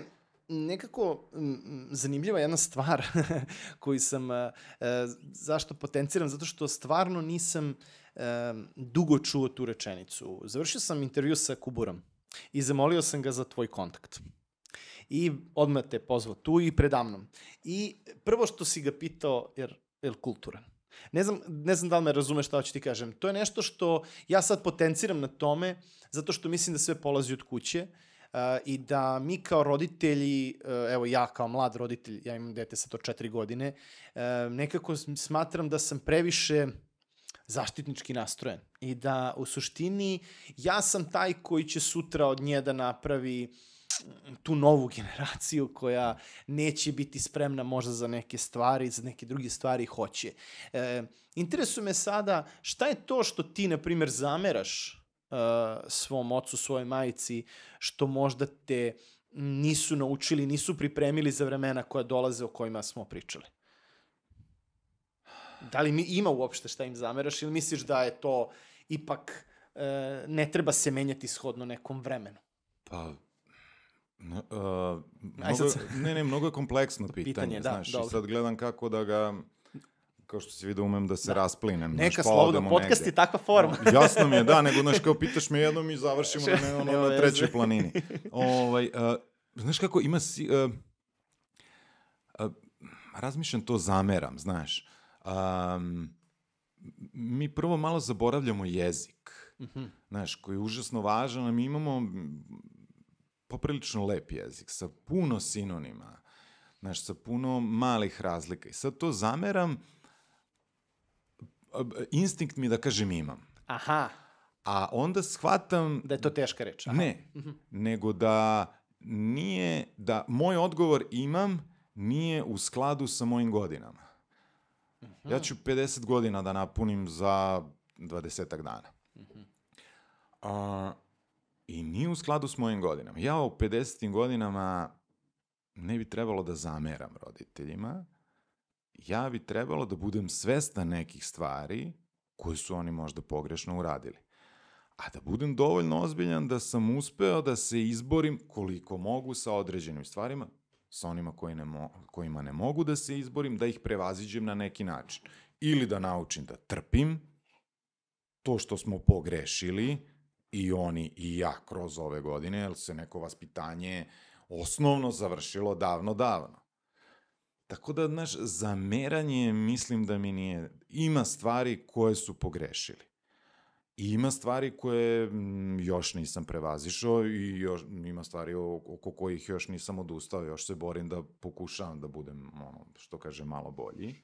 nekako m, zanimljiva jedna stvar koju sam, uh, zašto potenciram, zato što stvarno nisam uh, dugo čuo tu rečenicu. Završio sam intervju sa Kuburom i zamolio sam ga za tvoj kontakt. I odmah te pozvao tu i predamnom. I prvo što si ga pitao, jer je kulturan. Ne znam, ne znam da li me razumeš šta hoću ti kažem. To je nešto što ja sad potenciram na tome, zato što mislim da sve polazi od kuće uh, i da mi kao roditelji, uh, evo ja kao mlad roditelj, ja imam dete sa to četiri godine, uh, nekako smatram da sam previše zaštitnički nastrojen i da u suštini ja sam taj koji će sutra od nje da napravi tu novu generaciju koja neće biti spremna možda za neke stvari, za neke druge stvari hoće. E, interesuje me sada šta je to što ti, na primjer, zameraš uh, svom ocu, svojoj majici, što možda te nisu naučili, nisu pripremili za vremena koja dolaze o kojima smo pričali? Da li mi ima uopšte šta im zameraš ili misliš da je to ipak uh, ne treba se menjati shodno nekom vremenu? Pa... No, uh, mnogo, ne, ne, mnogo je kompleksno pitanje, pitanje da, znaš, dobro. I sad gledam kako da ga, kao što si vidio, umem da se da. rasplinem. Neka znaš, slobodno, podcast negde. Je takva forma. No, jasno mi je, da, nego, znaš, kao pitaš me jednom i završimo na, ne, ono, na trećoj planini. ovaj, uh, znaš kako, ima si, uh, uh, razmišljam to zameram, znaš, um, mi prvo malo zaboravljamo jezik, uh-huh. znaš, koji je užasno važan, a mi imamo poprilično lep jezik, sa puno sinonima, znaš, sa puno malih razlika. I sad to zameram, instinkt mi da kažem imam. Aha. A onda shvatam... Da je to teška reč. Aha. Ne, uh-huh. nego da nije, da moj odgovor imam nije u skladu sa mojim godinama. Uh-huh. Ja ću pedeset godina da napunim za dvadesetak dana. Uh-huh. A... I nije u skladu s mojim godinama. Ja u pedesetim godinama ne bi trebalo da zameram roditeljima. Ja bi trebalo da budem svestan nekih stvari koje su oni možda pogrešno uradili. A da budem dovoljno ozbiljan da sam uspeo da se izborim koliko mogu sa određenim stvarima, sa onima koji ne mo- kojima ne mogu da se izborim, da ih prevaziđem na neki način. Ili da naučim da trpim to što smo pogrešili, i oni i ja kroz ove godine, jer se neko vaspitanje osnovno završilo davno, davno. Tako da, znaš, zameranje mislim da mi nije... Ima stvari koje su pogrešili. I ima stvari koje m, još nisam prevazišao i još, ima stvari oko kojih još nisam odustao, još se borim da pokušavam da budem, ono, što kaže, malo bolji.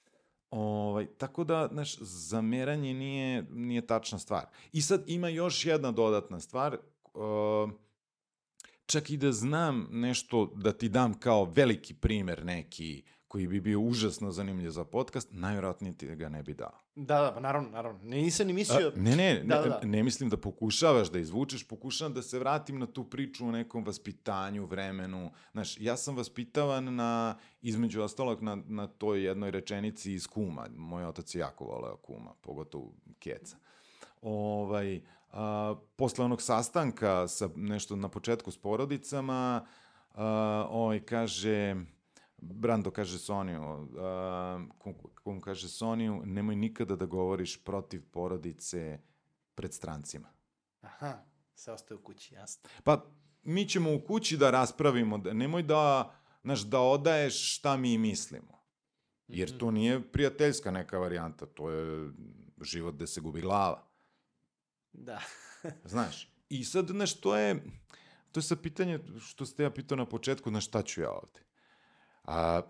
Ovaj, tako da, znaš, zameranje nije, nije tačna stvar. I sad ima još jedna dodatna stvar, uh, čak i da znam nešto, da ti dam kao veliki primer neki, koji bi bio užasno zanimljiv za podcast, najvjerojatnije ti ga ne bi dao. Da, da, pa naravno, naravno. Nisam ni mislio... A, ne, ne, da, ne, da. ne mislim da pokušavaš da izvučeš, pokušavam da se vratim na tu priču o nekom vaspitanju, vremenu. Znaš, ja sam vaspitavan na, između ostalog, na, na toj jednoj rečenici iz Kuma. Moj otac je jako voleo Kuma, pogotovo Keca. Ovaj, a, posle onog sastanka sa nešto na početku s porodicama, a, ovaj, kaže... Brando kaže Soniju, uh, kom kaže Soniju, nemoj nikada da govoriš protiv porodice pred strancima. Aha, se ostaje u kući, jasno. Pa, mi ćemo u kući da raspravimo, da, nemoj da, znaš, da odaješ šta mi mislimo. Jer to nije prijateljska neka varijanta, to je život gde se gubi glava. Da. Znaš, i sad, znaš, to je, to je sad pitanje što ste ja pitao na početku, znaš, šta ću ja ovde? A,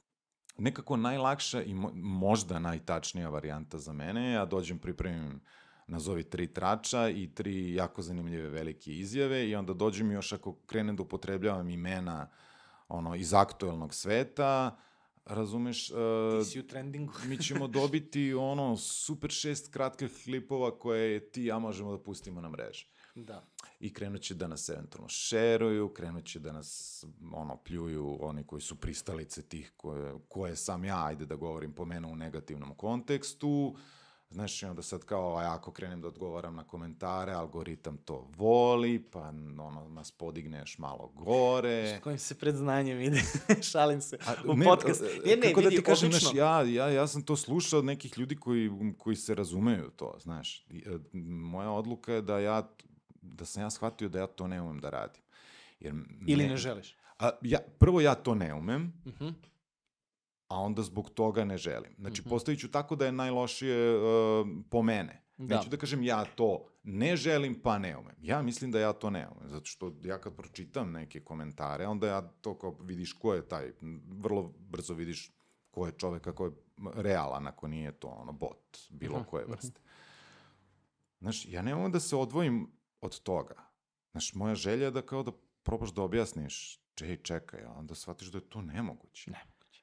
nekako najlakša i mo- možda najtačnija varijanta za mene, ja dođem, pripremim, nazovi tri trača i tri jako zanimljive velike izjave i onda dođem još ako krenem da upotrebljavam imena ono, iz aktuelnog sveta, razumeš? Uh, Ti si u trendingu. mi ćemo dobiti ono super šest kratkih klipova koje ti i ja možemo da pustimo na mrežu. Da. I krenut će da nas eventualno šeruju, krenut će da nas ono, pljuju oni koji su pristalice tih koje, koje sam ja, ajde da govorim, pomenuo u negativnom kontekstu. Znaš, i onda sad kao, a ako krenem da odgovaram na komentare, algoritam to voli, pa ono, nas podigneš malo gore. S kojim se predznanjem ide, šalim se, A, u ne, podcast. a, Je, ne, kako da vidi, ti kažem, odlično. znaš, ja, ja, ja sam to slušao od nekih ljudi koji, koji se razumeju to, znaš. I, e, moja odluka je da ja, da sam ja shvatio da ja to ne umem da radim. Jer Ili ne želiš. A, ja, prvo ja to ne umem, Uh-huh. a onda zbog toga ne želim. Znači, Mhm. postavit ću tako da je najlošije uh, po mene. Da. Neću da kažem ja to ne želim, pa ne umem. Ja mislim da ja to ne umem, zato što ja kad pročitam neke komentare, onda ja to kao vidiš ko je taj, vrlo brzo vidiš ko je čovek, kako je realan, ako nije to ono bot, bilo Mhm, koje mhm. vrste. Znaš, ja ne mogu da se odvojim od toga. Znaš, moja želja je da kao da probaš da objasniš, čej, čekaj, a onda shvatiš da je to nemoguće. Nemoguće.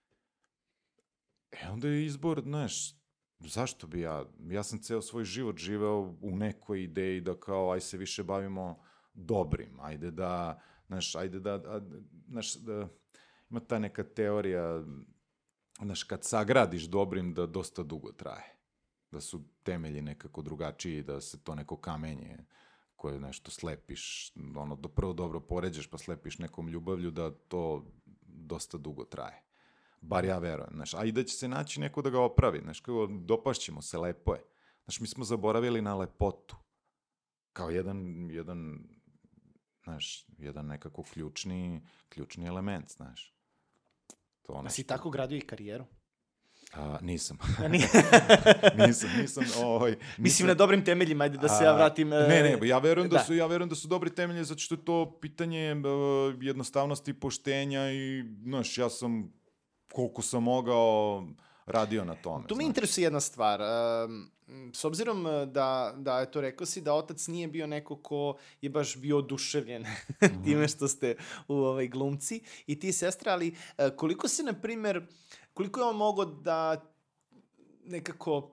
E onda je izbor, znaš, zašto bi ja, ja sam ceo svoj život živeo u nekoj ideji da kao, aj se više bavimo dobrim, ajde da, znaš, ajde da, a, znaš, da, ima ta neka teorija, znaš, kad sagradiš dobrim da dosta dugo traje, da su temelji nekako drugačiji, da se to neko kamenje koje nešto slepiš, ono, do prvo dobro poređeš pa slepiš nekom ljubavlju, da to dosta dugo traje. Bar ja verujem, znaš, a i da će se naći neko da ga opravi, znaš, kao dopašćemo se, lepo je. Znaš, mi smo zaboravili na lepotu, kao jedan, jedan, znaš, jedan nekako ključni, ključni element, znaš. To ono A si što- tako gradio i karijeru? A, nisam. A nije? nisam, nisam, ovaj... Mislim, nisam- na dobrim temeljima, ajde da se ja A, vratim. e, Ne, ne, ja verujem da, da. su ja verujem da su dobri temelji zato što je to pitanje e, jednostavnosti, poštenja i znaš, ja sam koliko sam mogao radio na tome. Tu me znaš. interesuje jedna stvar. Um, s obzirom uh, da, da je to rekao si, da otac nije bio neko ko je baš bio oduševljen time što ste u ovaj, glumci i ti sestra, ali uh, koliko se, na primer, koliko je on mogao da nekako,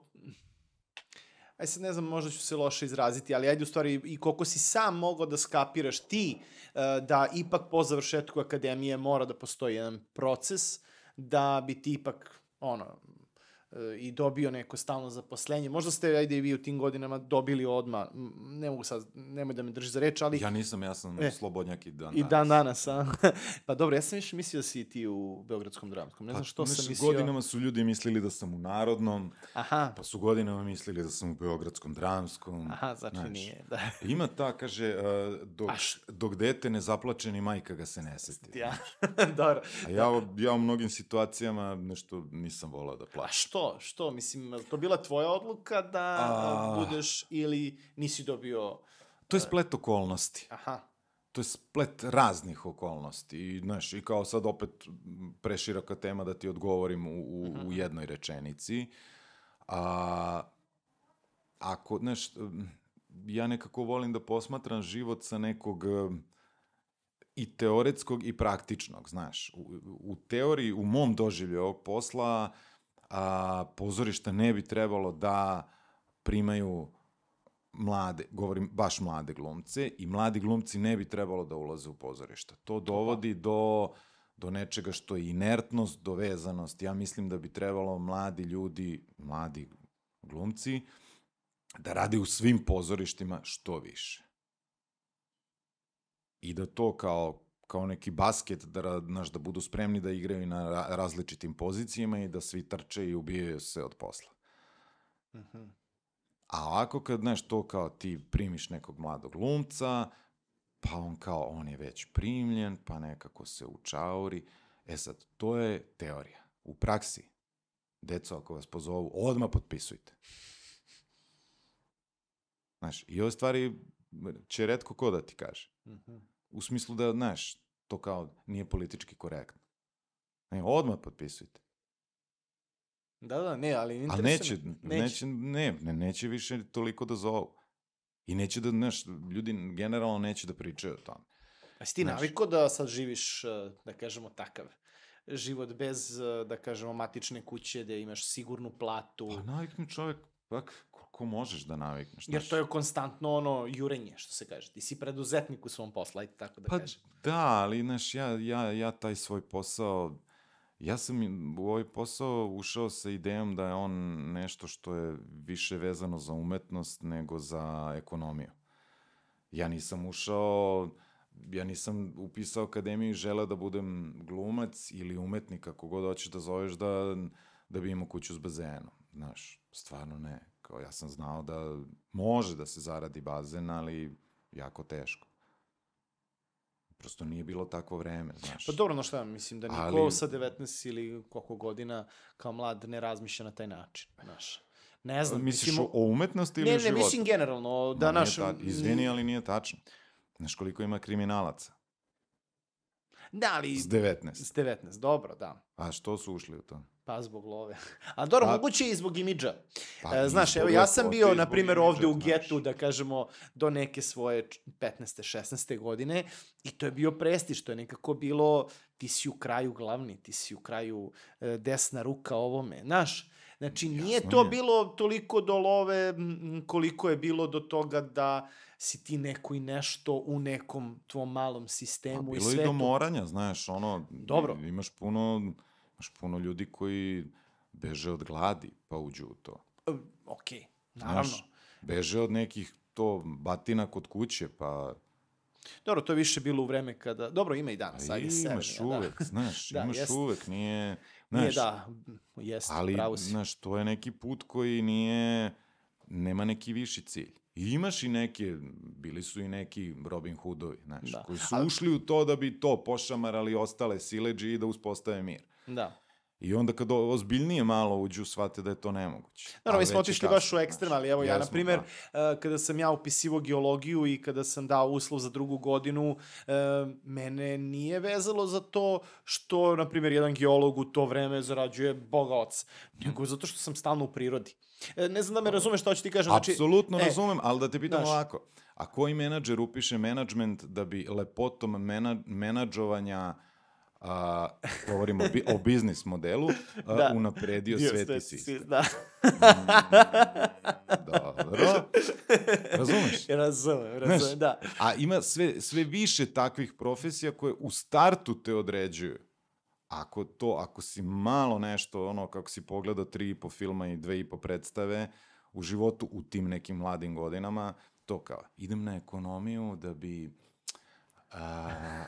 aj sad ne znam, možda ću se loše izraziti, ali ajde u stvari i koliko si sam mogao da skapiraš ti uh, da ipak po završetku akademije mora da postoji jedan proces da bi ti ipak, ono, e, i dobio neko stalno zaposlenje. Možda ste, ajde i vi u tim godinama dobili odmah, m, ne mogu sad, nemoj da me drži za reč, ali Ja nisam, ja sam E, slobodnjak i dan i dan danas, a? Pa dobro, ja sam više mislio da si ti u Beogradskom dramskom. Ne znam što sam mislio. Godinama su ljudi mislili da sam u Narodnom, Aha, pa su godinama mislili da sam u Beogradskom dramskom. aha, znači znaš. nije. Da. Ima ta, kaže, uh, dok, A š- dok dete ne zaplače, ni majka ga se ne seti. Ja, dobro. A ja, ja u mnogim situacijama nešto nisam volao da A plašem. što? Što? Mislim, je li to bila tvoja odluka da A- budeš ili nisi dobio... To je splet okolnosti. Aha, To je splet raznih okolnosti. I, znaš, i kao sad opet m, preširoka tema da ti odgovorim u, u, u jednoj rečenici. A, ako, znaš, m, ja nekako volim da posmatram život sa nekog m, i teoretskog i praktičnog, znaš. U, u teoriji, u mom doživlju ovog posla, a, pozorišta ne bi trebalo da primaju mlade, govorim baš mlade glumce, i mladi glumci ne bi trebalo da ulaze u pozorišta. To dovodi do, do nečega što je inertnost, dovezanost. Ja mislim da bi trebalo mladi ljudi, mladi glumci, da rade u svim pozorištima što više. I da to kao, kao neki basket, da, ra- znaš, da budu spremni da igraju na ra- različitim pozicijama i da svi trče i ubijaju se od posla. mhm. A ovako kad, znaš, to kao ti primiš nekog mladog glumca, pa on kao, on je već primljen, pa nekako se učauri. E sad, to je teorija. U praksi, deco, ako vas pozovu, odmah potpisujte. Znaš, i ove stvari će retko ko da ti kaže. Mhm. U smislu da, znaš, to kao nije politički korektno. Ne, odmah potpisujte. Da, da, ne, ali Ali interesuje neće, me. neće, ne, ne, neće više toliko da zovu. I neće da, znaš, ljudi generalno neće da pričaju o tome. A si ti Znaš. naviko da sad živiš, eh, da kažemo, takav život bez, eh, da kažemo, matične kuće, da imaš sigurnu platu, Pa navikni čovjek, pak, koliko možeš da navikneš. jer znaš. to je konstantno ono jurenje, što se kaže. Ti si preduzetnik u svom poslu, ajde tako da Pa kažem. da, ali, znaš, ja, ja, ja taj svoj posao, Ja sam u ovaj posao ušao sa idejom da je on nešto što je više vezano za umetnost nego za ekonomiju. Ja nisam ušao, ja nisam upisao akademiju i želeo da budem glumac ili umetnik, kako god hoćeš da zoveš, da, da bi imao kuću s bazenom. Znaš, stvarno ne. Kao ja sam znao da može da se zaradi bazen, ali jako teško. Prosto nije bilo takvo vreme, znaš. Pa dobro, no šta, mislim da niko Ali- sa devetnaest ili koliko godina kao mlad ne razmišlja na taj način, znaš. Ne znam, Misliš mislim... o umetnosti ili Ne, o ne, životu? mislim generalno, da Ma, nije naš... ta- Izvini, ali nije tačno. Znaš koliko ima kriminalaca? Da, ali... S devetnaest. S devetnaest, dobro, da. A što su ušli u to? Pa zbog love. A dobro, Pa- moguće i zbog imidža. Pa, E, znaš, i zbog evo, ja sam lepote bio, i na zbog primjer, imidža, ovde u znaš. getu, da kažemo, do neke svoje petnaeste šesnaeste godine i to je bio prestiž, to je nekako bilo, ti si u kraju glavni, ti si u kraju e, desna ruka ovome, znaš. Znači, nije Jasno to mi je. bilo toliko do love m, koliko je bilo do toga da si ti neko i nešto u nekom tvom malom Pa, sistemu i bilo je i svetu. do moranja, znaš, ono... Dobro. Imaš puno, imaš puno ljudi koji beže od gladi, pa uđu u to. E, Okej, naravno. Znaš, beže od nekih to batina kod kuće, pa... Dobro, to je više bilo u vreme kada... Dobro, ima i Pa danas, ajde, imaš severnija, uvek, da. znaš, Da, imaš jest. uvek, nije... Nije, Znaš, da, jeste, ali, pravo si. znaš, to je neki put koji nije... Nema neki viši cilj. I imaš i neke, bili su i neki Robin Hoodovi, znaš, Da. koji su Ali- ušli u to da bi to pošamarali ostale sileđi i da uspostave mir. Da. I onda kad o- ozbiljnije malo uđu, shvate da je to nemoguće. Naravno, mi Ali smo već je otišli kasno, baš u znaš. ekstrem, ali evo ja, na Jesmo, primjer, da. uh, kada sam ja upisivo geologiju i kada sam dao uslov za drugu godinu, uh, mene nije vezalo za to što, na primjer, jedan geolog u to vreme zarađuje boga oca, nego zato što sam stalno u prirodi. E, ne znam da me razumeš što ću ti kažem. Znači, Apsolutno e, razumem, ali da te pitam znaš. ovako. A koji menadžer upiše menadžment da bi lepotom mena, menadžovanja, a, govorimo o, bi, o biznis modelu, a, Da. unapredio dio sveti sveti sistem? Da. Dobro. Razumeš? razumem, Znaš, razumem, da. A ima sve, sve više takvih profesija koje u startu te određuju. Ako to, ako si malo nešto, ono, kako si pogledao tri i po filma i dve i po predstave u životu u tim nekim mladim godinama, to kao, idem na ekonomiju da bi... A,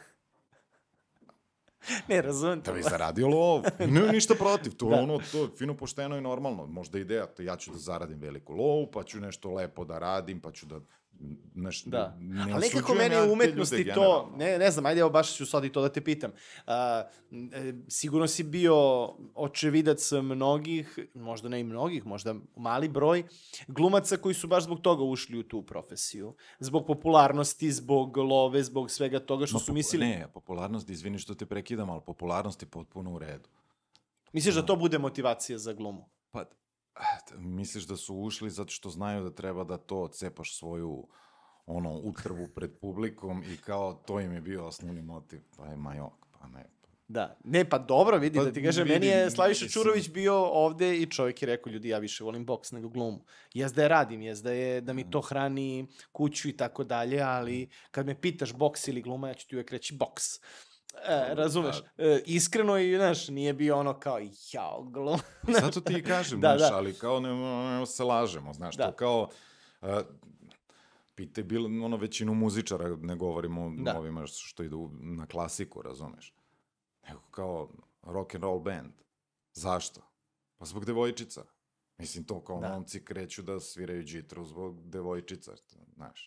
Ne, razumem da to. bi zaradio lovu. I nemam ništa protiv, to Da. je ono, to je fino, pošteno i normalno. Možda ideja, to ja ću da zaradim veliku lovu, pa ću nešto lepo da radim, pa ću da... Nešto, Da. ne Ali nekako osuđujem meni ja u te umetnosti ljude to, generalno. ne, ne znam, ajde evo baš ću sad i to da te pitam. A, e, sigurno si bio očevidac mnogih, možda ne i mnogih, možda mali broj, glumaca koji su baš zbog toga ušli u tu profesiju. Zbog popularnosti, zbog love, zbog svega toga što Ma, su popu- mislili. Ne, popularnost, izvini što te prekidam, ali popularnost je potpuno u redu. Misliš da to bude motivacija za glumu? Pa, eh, misliš da su ušli zato što znaju da treba da to cepaš svoju ono, utrvu pred publikom i kao to im je bio osnovni motiv. Pa je majok, pa ne. Da. Ne, pa dobro, vidi, Pa da ti kažem, vidi, meni je Slaviša mislim- Čurović bio ovde i čovjek je rekao, ljudi, ja više volim boks nego glumu. Jes da je radim, jes da, je, da mi to hrani kuću i tako dalje, ali kad me pitaš boks ili gluma, ja ću ti uvek reći boks. E, razumeš? E, iskreno i, znaš, nije bio ono kao, jao, glum. Zato ti i kažem, Da, znaš, da. ali kao ne, ne se lažemo, znaš, Da. to kao... Uh, pitaj bilo, ono, većinu muzičara, ne govorimo Da. o ovima što idu na klasiku, razumeš? Nego kao rock and roll band. Zašto? Pa zbog devojčica. Mislim, to kao Da. momci kreću da sviraju džitru zbog devojčica, znaš.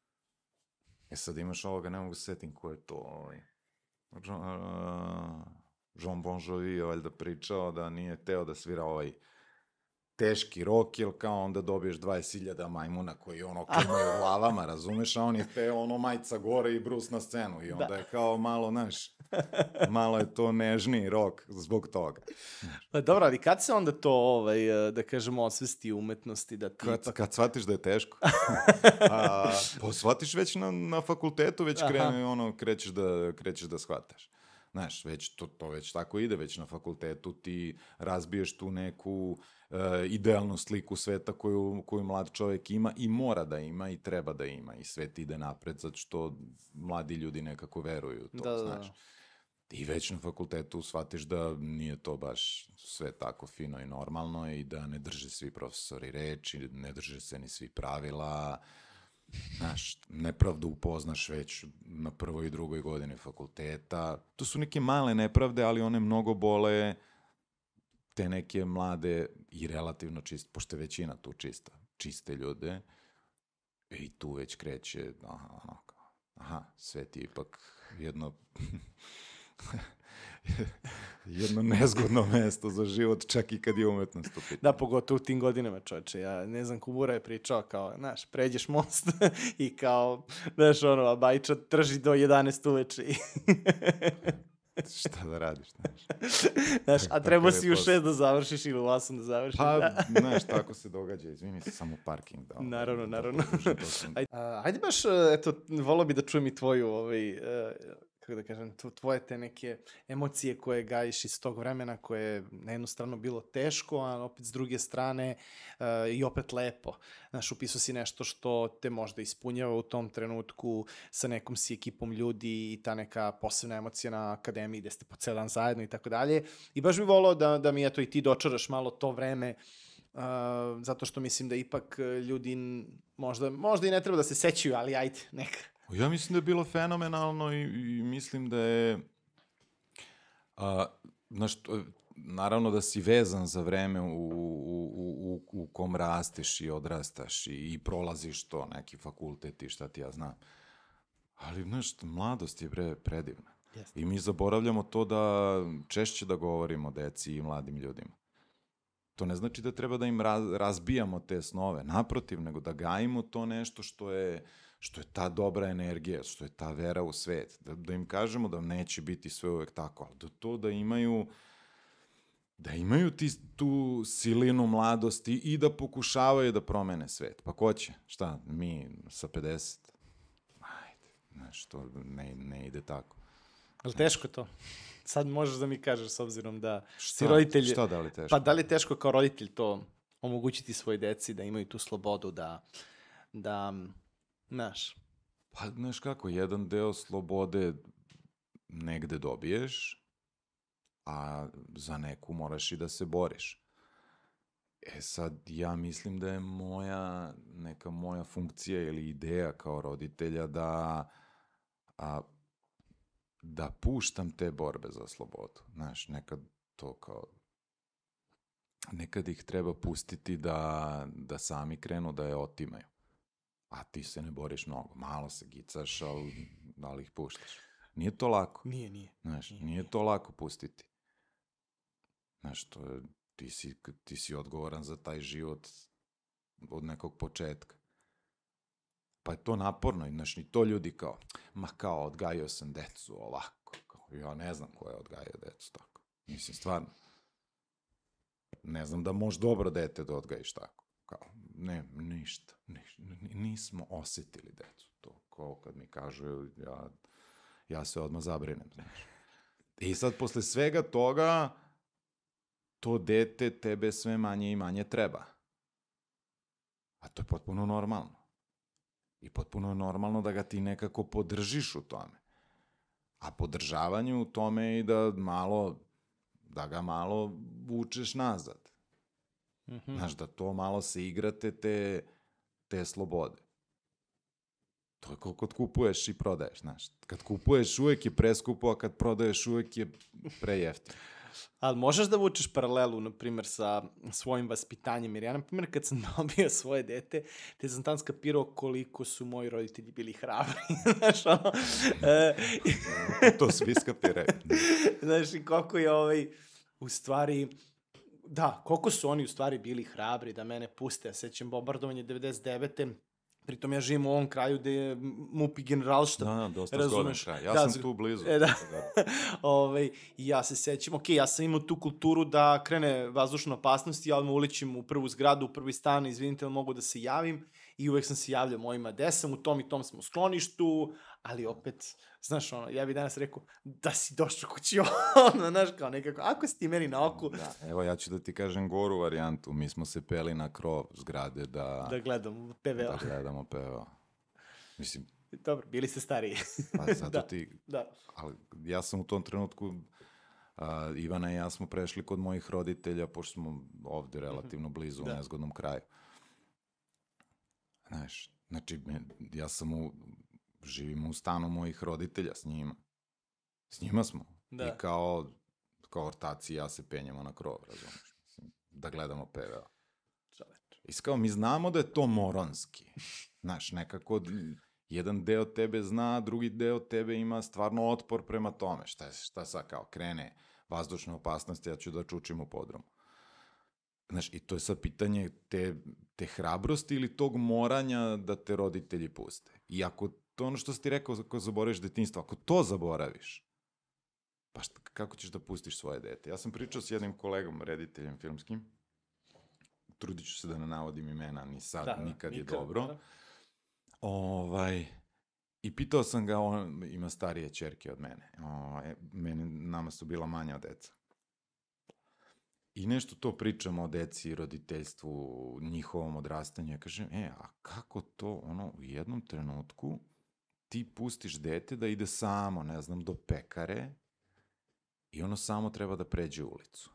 E sad imaš ovoga, ne mogu se setim ko je to, ovaj... Jean, uh, Jean Bon Jovi je valjda pričao da nije teo da svira ovaj teški rok, jer kao onda dobiješ dvadeset hiljada majmuna koji ono klimaju glavama, razumeš, a on je teo ono majca gore i brus na scenu i onda Da. je kao malo, znaš, malo je to nežniji rok zbog toga. Pa dobro, ali kad se onda to, ovaj, da kažemo, osvesti umetnosti da ti... Kad, ipak- kad shvatiš da je teško. A, pa shvatiš već na, na fakultetu, već Aha. krene, ono, krećeš da, krećeš da shvataš. Znaš, već to, to već tako ide, već na fakultetu ti razbiješ tu neku e, idealnu sliku sveta koju, koju mlad čovjek ima i mora da ima i treba da ima i svet ide napred zato što mladi ljudi nekako veruju u to, Da, da, da. znaš. ti već na fakultetu shvatiš da nije to baš sve tako fino i normalno i da ne drže svi profesori reči, ne drže se ni svi pravila. Znaš, nepravdu upoznaš već na prvoj i drugoj godini fakulteta. To su neke male nepravde, ali one mnogo bole te neke mlade i relativno čiste, pošto je većina tu čista, čiste ljude. I tu već kreće, aha, ono, aha, sve ti ipak jedno... jedno nezgodno mesto za život, čak i kad je umetnost u pitanju. Da, pogotovo u tim godinama, čoveče. Ja ne znam, Kubura je pričao kao, znaš, pređeš most i kao, znaš, ono, a Bajča trži do jedanaest uveče. Šta da radiš, znaš. Znaš, a treba si u šest da završiš ili u osam da završiš. Pa, znaš, tako se događa, izvini se, samo parking. Da, naravno, da, naravno. Da sam... Ajde, a, ajde baš, eto, volao bi da čujem i tvoju, ovaj, uh, kako da kažem, tvoje te neke emocije koje gajiš iz tog vremena, koje je na jednu stranu bilo teško, a opet s druge strane uh, i opet lepo. Znaš, upisao si nešto što te možda ispunjava u tom trenutku, sa nekom si ekipom ljudi i ta neka posebna emocija na akademiji gde ste po ceo dan zajedno i tako dalje. I baš bih volao da, da mi eto i ti dočaraš malo to vreme, uh, zato što mislim da ipak ljudi možda, možda i ne treba da se sećaju, ali ajde, neka. Ja mislim da je bilo fenomenalno i, i mislim da je, a, znaš, naravno da si vezan za vreme u, u, u, u kom rasteš i odrastaš i, i prolaziš to, neki fakultet i šta ti ja znam. Ali, znaš, mladost je bre predivna. Yes. I mi zaboravljamo to da češće da govorimo o deci i mladim ljudima. To ne znači da treba da im raz, razbijamo te snove, naprotiv, nego da gajimo to nešto što je što je ta dobra energija, što je ta vera u svet, da, da im kažemo da neće biti sve uvek tako, ali da to da imaju da imaju ti, tu silinu mladosti i da pokušavaju da promene svet. Pa ko će? Šta? Mi sa pedeset? Ajde, znaš, to ne, ne ide tako. Ali teško to? Sad možeš da mi kažeš, s obzirom da šta, si roditelj... Šta da li teško? Pa da li je teško kao roditelj to omogućiti svoje deci da imaju tu slobodu, da... da znaš. Pa, znaš kako, jedan deo slobode negde dobiješ, a za neku moraš i da se boriš. E sad, ja mislim da je moja, neka moja funkcija ili ideja kao roditelja da, a, da puštam te borbe za slobodu. Znaš, nekad to kao, nekad ih treba pustiti da, da sami krenu da je otimaju. A ti se ne boriš mnogo. Malo se gicaš, ali, ali ih puštaš. Nije to lako. Nije, nije. Znaš, nije, nije, nije to lako pustiti. Znaš, to je, ti, si, ti si odgovoran za taj život od nekog početka. Pa je to naporno. Znaš, ni to ljudi kao, ma kao, odgajio sam decu ovako. Kao, ja ne znam ko je odgajio decu tako. Mislim, stvarno. Ne znam da možeš dobro dete da odgajiš tako. Kao, ne, ništa, ništa, nismo osetili decu. To kao kad mi kažu, ja, ja se odmah zabrinem, znaš. I sad, posle svega toga, to dete tebe sve manje i manje treba. A to je potpuno normalno. I potpuno je normalno da ga ti nekako podržiš u tome. A podržavanje u tome je i da malo, da ga malo vučeš nazad. Mm-hmm. Znaš, da to malo se igrate te, te slobode. To je kao kod kupuješ i prodaješ, znaš. Kad kupuješ uvek je preskupo, a kad prodaješ uvek je prejeftino. Ali možeš da vučeš paralelu, na primjer, sa svojim vaspitanjem, jer ja, na primjer, kad sam dobio svoje dete, te sam tam skapirao koliko su moji roditelji bili hrabri, znaš, ono... E, to svi skapiraju. Znaš, i koliko je ovaj, u stvari... Da, koliko su oni u stvari bili hrabri da mene puste. Ja sećam bombardovanje devedeset devete Pritom ja živim u ovom kraju gde je M U P i Generalštab. Da, da, dosta zgodan kraj. Ja da, sam tu blizu. E, da. Ove, I ja se sećam, ok, ja sam imao tu kulturu da krene vazdušna opasnost i ja odmah ulećem u prvu zgradu, u prvi stan, izvinite, ali mogu da se javim. I uvek sam se javljao mojima gde sam, u tom i tom sam u skloništu, ali opet, znaš, ono, ja bih danas rekao, da si došao kući, ono, znaš, kao nekako, ako si ti meni na oku... Da, evo, ja ću da ti kažem goru varijantu, mi smo se peli na krov zgrade da... Da gledamo P V O. Da gledamo P V O. Mislim, Dobro, bili ste stariji. Pa zato Da, ti... da. Ali ja sam u tom trenutku, a, Ivana i ja smo prešli kod mojih roditelja, pošto smo ovde relativno blizu, Da. u nezgodnom kraju. Znaš, znači, me- ja sam u, živim u stanu mojih roditelja s njima. S njima smo. Da. I kao, kao ortaci ja se penjemo na krov, razumiješ? Mislim, da gledamo P V O. Čoveče. I kao, mi znamo da je to moronski. Znaš, nekako d- jedan deo tebe zna, drugi deo tebe ima stvarno otpor prema tome. Šta, je- šta sad kao krene vazdušna opasnost, ja ću da čučim u podrumu. Znaš, i to je sad pitanje te, te hrabrosti ili tog moranja da te roditelji puste. I ako to ono što si ti rekao, ako zaboraviš detinjstvo, ako to zaboraviš, pa šta, kako ćeš da pustiš svoje dete? Ja sam pričao s jednim kolegom, rediteljem filmskim, trudit ću se da ne navodim imena, ni sad, Da, da, nikad je nikad, dobro. da. Ovaj, I pitao sam ga, on ima starije ćerke od mene. O, e, meni, nama su bila manja deca. I nešto to pričamo o deci, roditeljstvu, njihovom odrastanju. Ja kažem, e, a kako to, ono, u jednom trenutku ti pustiš dete da ide samo, ne znam, do pekare i ono samo treba da pređe ulicu.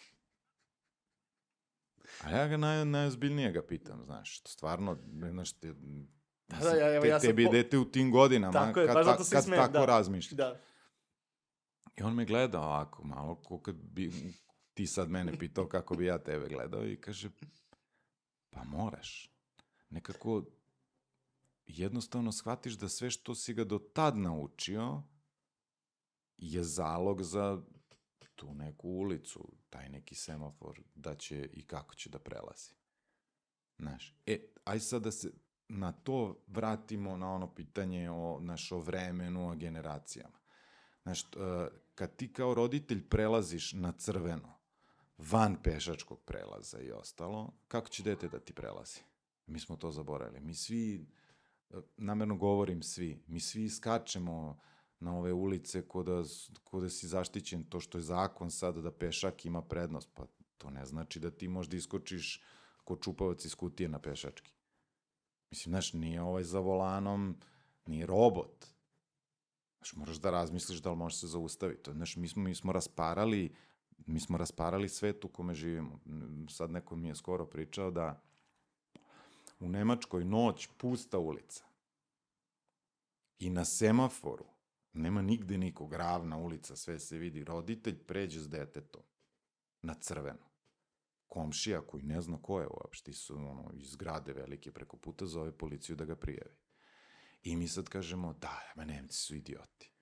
A ja ga naj, najozbiljnije ga pitam, znaš, što stvarno, znaš, te, Da, da, ja- evo, te, ja sam tebi po- dete u tim godinama, Tako je, kad, baš ta- zato se kad smijem, tako da. razmišljaš. Da. I on me gleda ovako malo, ko kad bi ti sad mene pitao kako bi ja tebe gledao i kaže, pa moraš. Nekako jednostavno shvatiš da sve što si ga do tad naučio je zalog za tu neku ulicu, taj neki semafor, da će i kako će da prelazi. Znaš, e, aj sad da se na to vratimo na ono pitanje o, naš, o vremenu, o generacijama. Znaš, t- e, kad ti kao roditelj prelaziš na crveno, van pešačkog prelaza i ostalo, kako će dete da ti prelazi? Mi smo to zaboravili. Mi svi, e, namerno govorim svi, mi svi skačemo na ove ulice ko da, s- ko da si zaštićen, to što je zakon sada da pešak ima prednost, pa to ne znači da ti možda iskočiš ko čupavac iz kutije na pešački. Mislim, znaš, nije ovaj za volanom, nije robot. Znaš, moraš da razmisliš da li može se zaustaviti. Znaš, mi smo, mi smo rasparali, mi smo rasparali svet u kome živimo. N- Sad neko mi je skoro pričao da u Nemačkoj noć pusta ulica. I na semaforu nema nigde nikog, ravna ulica, sve se vidi. Roditelj pređe s detetom na crveno. Komšija koji ne zna ko je uopšte, su ono, iz zgrade velike preko puta zove policiju da ga prijavi. I mi sad kažemo, da, ma Nemci su idioti.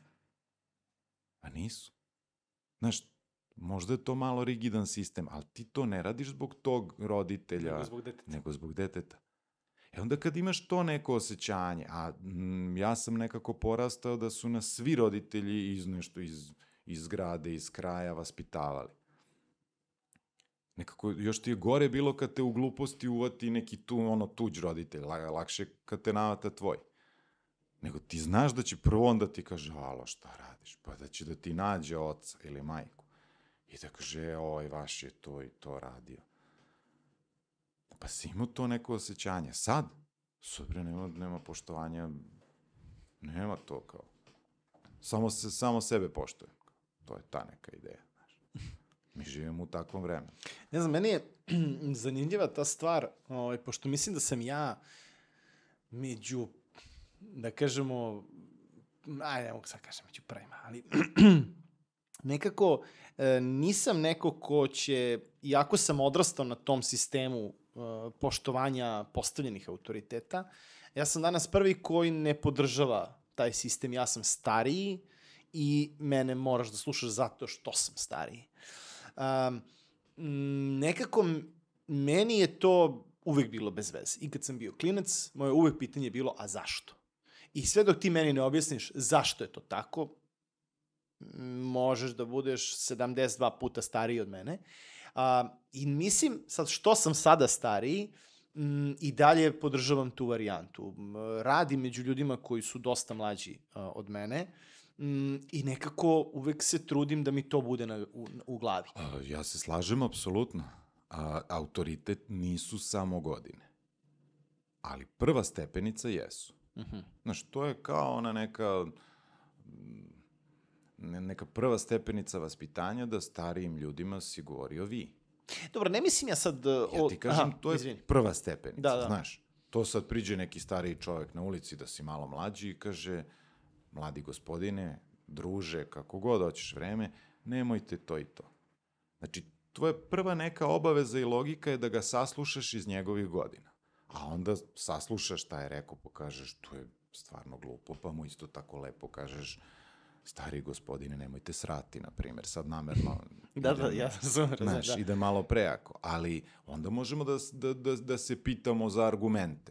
A nisu. Znaš, možda je to malo rigidan sistem, ali ti to ne radiš zbog tog roditelja, Nego zbog deteta. nego zbog deteta. E onda kad imaš to neko osjećanje, a mm, ja sam nekako porastao da su nas svi roditelji iz nešto, iz, iz zgrade, iz kraja vaspitavali. Nekako, još ti je gore bilo kad te u gluposti uvati neki tu, ono, tuđ roditelj, la- lakše kad te navata tvoj. Nego ti znaš da će prvo onda ti kaže, alo, šta radiš? Pa da će da ti nađe oca ili majku. I da kaže, e, ovaj vaš je to i to radio. Pa si imao to neko osjećanje. Sad, super, nema, nema poštovanja, nema to kao. Samo, se, samo sebe poštujem. To je ta neka ideja. Znaš. Mi živimo u takvom vremenu. Ne znam, meni je zanimljiva ta stvar, ovaj, pošto mislim da sam ja među, da kažemo, ajde, ne mogu sad kažem među prvima, ali nekako e, nisam neko ko će, iako sam odrastao na tom sistemu e, poštovanja postavljenih autoriteta, ja sam danas prvi koji ne podržava taj sistem, ja sam stariji i mene moraš da slušaš zato što sam stariji. Um, m, nekako m- meni je to uvek bilo bez veze. I kad sam bio klinac, moje uvek pitanje je bilo, a zašto? I sve dok ti meni ne objasniš zašto je to tako, m, možeš da budeš sedamdeset dva puta stariji od mene. A, I mislim, sad što sam sada stariji, m, i dalje podržavam tu varijantu. M, Radim među ljudima koji su dosta mlađi a, od mene, Mm, i nekako uvek se trudim da mi to bude na, u, u glavi. A, ja se slažem, apsolutno. A, autoritet nisu samo godine. Ali prva stepenica jesu. Mhm. Znaš, to je kao ona neka ne- neka prva stepenica vaspitanja da starijim ljudima si govorio vi. Dobro, ne mislim ja sad... uh, Ja o- ti kažem, aha, to je izvini. prva stepenica, Da, da. znaš. To sad priđe neki stariji čovjek na ulici da si malo mlađi i kaže, mladi gospodine, druže, kako god hoćeš vreme, nemojte to i to. Znači, tvoja prva neka obaveza i logika je da ga saslušaš iz njegovih godina. A onda saslušaš šta je rekao, pokažeš, to je stvarno glupo, pa mu isto tako lepo kažeš, stari gospodine, nemojte srati, na primjer, sad namerno... Da, da, idem, ja razumem, razumem, Znaš, da. ide malo prejako, ali onda možemo da, s- da, da, da se pitamo za argumente.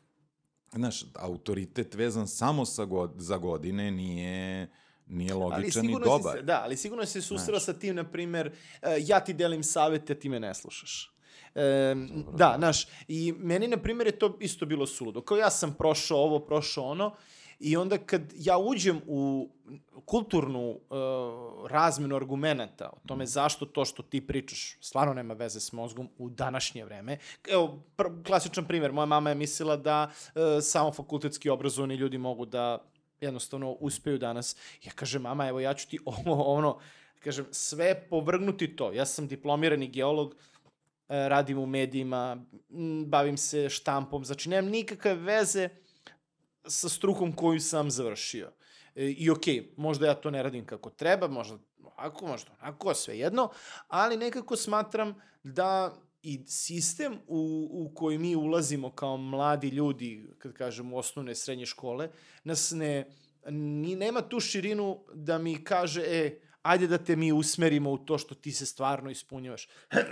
Znaš, autoritet vezan samo sa god, za godine nije, nije Ali logičan i sigurno si dobar. se, da, ali sigurno si se susreo Znaš. sa tim, na primjer, e, ja ti delim savete, ti me ne slušaš. E, da, znaš, i meni, na primjer, je to isto bilo suludo. Kao ja sam prošao ovo, prošao ono, i onda kad ja uđem u kulturnu e, razmenu argumenata o tome zašto to što ti pričaš stvarno nema veze s mozgom u današnje vreme. Evo, pr- klasičan primjer, moja mama je mislila da e, samo fakultetski obrazovani ljudi mogu da jednostavno uspeju danas. Ja kažem, mama, evo ja ću ti ovo, ono, kažem, sve povrgnuti to. Ja sam diplomirani geolog, e, radim u medijima, m, bavim se štampom, znači nemam nikakve veze sa strukom koju sam završio. E, I okej, možda ja to ne radim kako treba, možda ovako, možda onako, sve jedno, ali nekako smatram da i sistem u, u koji mi ulazimo kao mladi ljudi, kad kažem u osnovne srednje škole, nas ne, ni, nema tu širinu da mi kaže, e, ajde da te mi usmerimo u to što ti se stvarno ispunjavaš.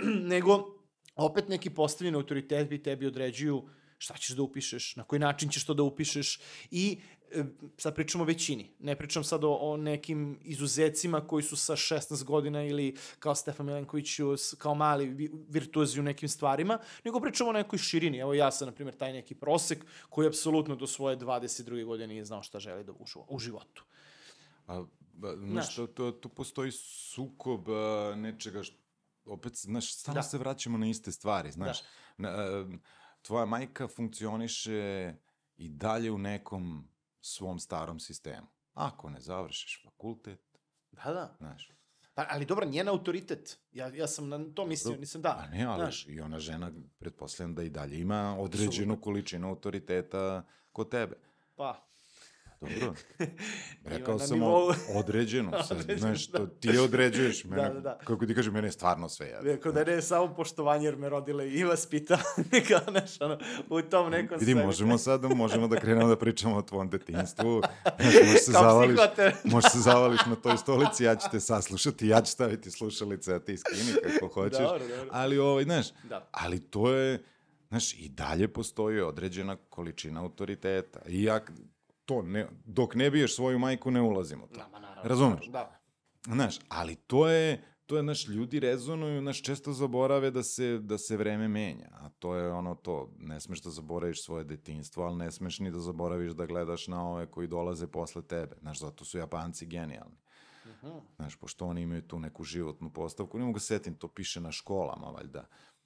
Nego, opet neki postavljeni autoritet bi tebi određuju šta ćeš da upišeš, na koji način ćeš to da upišeš i e, sad pričamo o većini. Ne pričam sad o, o nekim izuzecima koji su sa šesnaest godina ili kao Stefan Milenković s- kao mali vi- virtuozi u nekim stvarima, nego pričamo o nekoj širini. Evo ja sam, na primjer, taj neki prosek koji apsolutno do svoje dvadeset druge godine nije znao šta želi da u, živo- u životu. A, ba, Znaš. znaš, to, to, tu postoji sukob a, nečega, što, opet, znaš, stalno Da. se vraćamo na iste stvari, znaš. Na, a, tvoja majka funkcioniše i dalje u nekom svom starom sistemu. Ako ne završiš fakultet, Da, da. znaš, Pa, ali dobro, njen autoritet. Ja, ja sam na to mislio, nisam da. a ne, ali Znaš. i ona žena, pretpostavljam da i dalje ima određenu količinu autoriteta kod tebe. Pa, Dobro. Ima Rekao na sam nivou- o- određeno. Sad, Određeno, znaš, da. to ti određuješ. Mene, Da, da, da. Kako ti kažem, mene je stvarno sve jedno. Rekao da ne je samo poštovanje jer me rodila i vaspitala, kao znaš, ono, u tom nekom Vidi, svemu. možemo sad, možemo da krenemo da pričamo o tvom detinjstvu. Znaš, možeš se Kao zavališ, psihoterapeut. možeš se zavališ na toj stolici, ja ću te saslušati, ja ću staviti slušalice, a ti skini kako hoćeš. Dobro, dobro. Ali, ovaj, znaš, Da. ali to je, znaš, i dalje postoji određena količina autoriteta. I ja, to, ne, dok ne biješ svoju majku, ne ulazimo u to. Da, ma naravno. Razumeš? Da. Znaš, ali to je, to je, naš, ljudi rezonuju, naš, često zaborave da se, da se vreme menja, a to je ono to, ne smeš da zaboraviš svoje detinjstvo, ali ne smeš ni da zaboraviš da gledaš na ove koji dolaze posle tebe, znaš, zato su Japanci genijalni. Mhm. Znaš, pošto oni imaju tu neku životnu postavku, ne mogu ga setim, to piše na školama, valjda.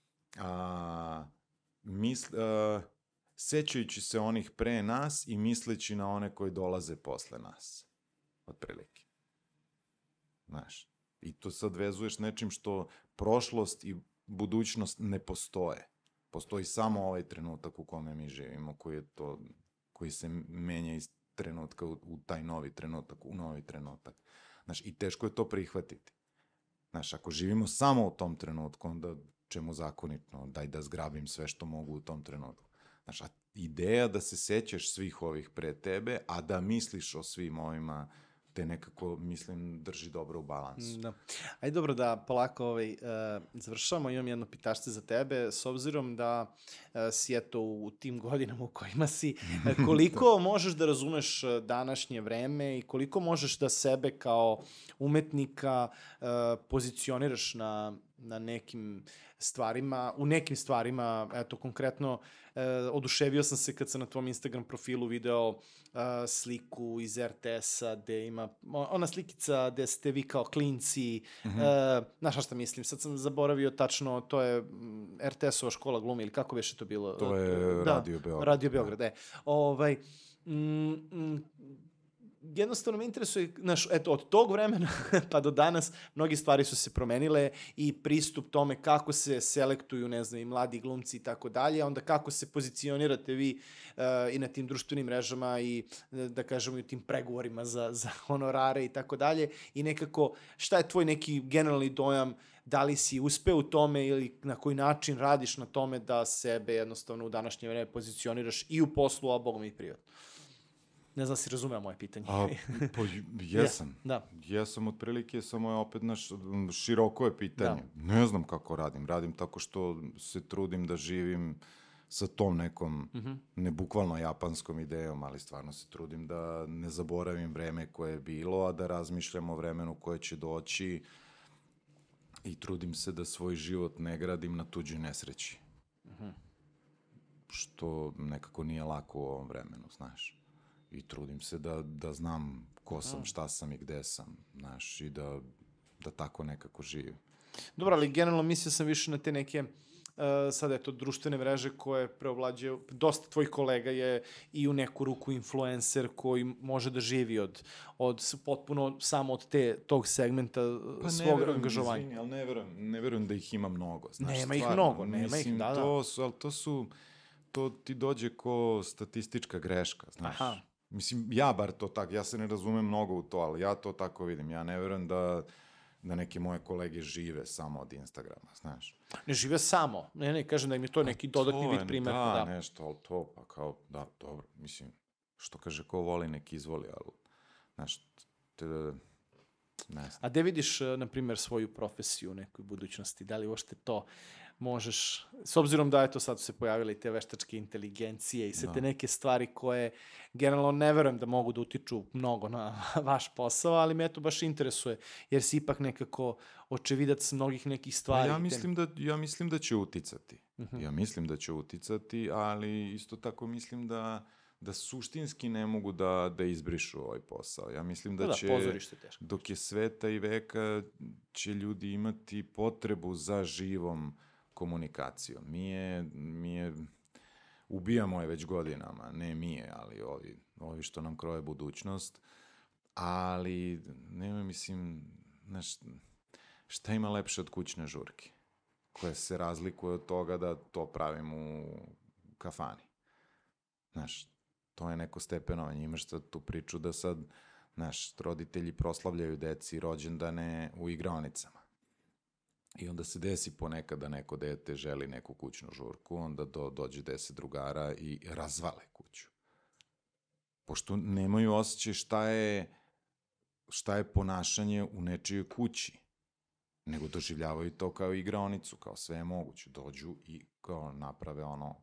A, misl, a, sećajući se onih pre nas i misleći na one koji dolaze posle nas, otprilike. Znaš, i to sad vezuješ nečim što prošlost i budućnost ne postoje. Postoji samo ovaj trenutak u kome mi živimo, koji je to, koji se menja iz trenutka u, u taj novi trenutak, u novi trenutak. Znaš, i teško je to prihvatiti. Znaš, ako živimo samo u tom trenutku, onda čemu zakonitno, daj da zgrabim sve što mogu u tom trenutku. Znaš, a ideja da se sećaš svih ovih pre tebe, a da misliš o svim ovima, te nekako, mislim, drži dobro u balansu. Da. Ajde dobro da polako ovaj, uh, završamo. Imam jedno pitašce za tebe, s obzirom da uh, si eto u tim godinama u kojima si, uh, koliko možeš da razumeš uh, današnje vreme i koliko možeš da sebe kao umetnika uh, pozicioniraš na na nekim stvarima, u nekim stvarima, eto, konkretno, e, oduševio sam se kad sam na tvom Instagram profilu video e, sliku iz er te es-a gde ima, ona slikica gde ste vi kao klinci, mm-hmm. e, znaš šta mislim, sad sam zaboravio tačno, to je er te es-ova škola glume ili kako beše to bilo? To je da, Radio Beograd. Radio Beograd, da. E. Ovaj, mm, mm, jednostavno me interesuje, znaš, eto, od tog vremena pa do danas mnogi stvari su se promenile i pristup tome kako se selektuju, ne znam, i mladi glumci i tako dalje, onda kako se pozicionirate vi uh, i na tim društvenim mrežama i, da kažemo, i u tim pregovorima za, za honorare i tako dalje i nekako, šta je tvoj neki generalni dojam, da li si uspeo u tome ili na koji način radiš na tome da sebe jednostavno u današnje vreme pozicioniraš i u poslu, a bogom i privatno? Ne znam si razumeo moje pitanje. A, pa jesam. Da. Jesam otprilike, samo je opet naš, široko je pitanje. Da. Ne znam kako radim. Radim tako što se trudim da živim sa tom nekom, mm-hmm. ne bukvalno japanskom idejom, ali stvarno se trudim da ne zaboravim vreme koje je bilo, a da razmišljam o vremenu koje će doći i trudim se da svoj život ne gradim na tuđoj nesreći. Mm-hmm. Što nekako nije lako u ovom vremenu, znaš. I trudim se da, da znam ko sam, šta sam i gde sam, znaš, i da, da tako nekako živim. Dobro, ali generalno mislio sam više na te neke, uh, sad eto, društvene mreže koje preovlađaju, dosta tvojih kolega je i u neku ruku influencer koji može da živi od, od potpuno samo od te, tog segmenta pa svog verujem, angažovanja. Izvini, ali ne verujem, ne verujem da ih ima mnogo, znaš. Nema stvarno, ih mnogo, nema mislim, ih, da, da. To su, ali to su, to ti dođe ko statistička greška, znaš. Aha. Mislim, ja bar to tako, ja se ne razumem mnogo u to, ali ja to tako vidim. Ja ne verujem da, da neke moje kolege žive samo od Instagrama, znaš. Ne žive samo. Ne, ne, kažem da im je to neki dodatni vid primjer. Da, da, nešto, ali to, pa kao, da, dobro, mislim, što kaže, ko voli, nek izvoli, ali, znaš, te, ne znam. A gde vidiš, na primjer, svoju profesiju u nekoj budućnosti? Da li uopšte to možeš, s obzirom da, eto, sad su se pojavile i te veštačke inteligencije i sve da. te neke stvari koje generalno ne verujem da mogu da utiču mnogo na vaš posao, ali me to baš interesuje, jer si ipak nekako očevidac mnogih nekih stvari. Ja mislim da, ja mislim da će uticati. Uh-huh. Ja mislim da će uticati, ali isto tako mislim da da suštinski ne mogu da, da izbrišu ovaj posao. Ja mislim da, da će, da, dok je sveta i veka, će ljudi imati potrebu za živom komunikacijom. Mi je, mi je, ubijamo je već godinama, ne mi je, ali ovi, ovi što nam kroje budućnost, ali, nema, mislim, znaš, šta ima lepše od kućne žurke, koja se razlikuje od toga da to pravim u kafani. Znaš, to je neko stepenovanje. Imaš sad tu priču da sad, znaš, roditelji proslavljaju deci rođendane u igraonicama. I onda se desi ponekad da neko dete želi neku kućnu žurku, onda do, dođe deset drugara i razvale kuću. Pošto nemaju osjećaj šta je, šta je ponašanje u nečijoj kući, nego doživljavaju to kao igraonicu, kao sve je moguće. Dođu i kao naprave ono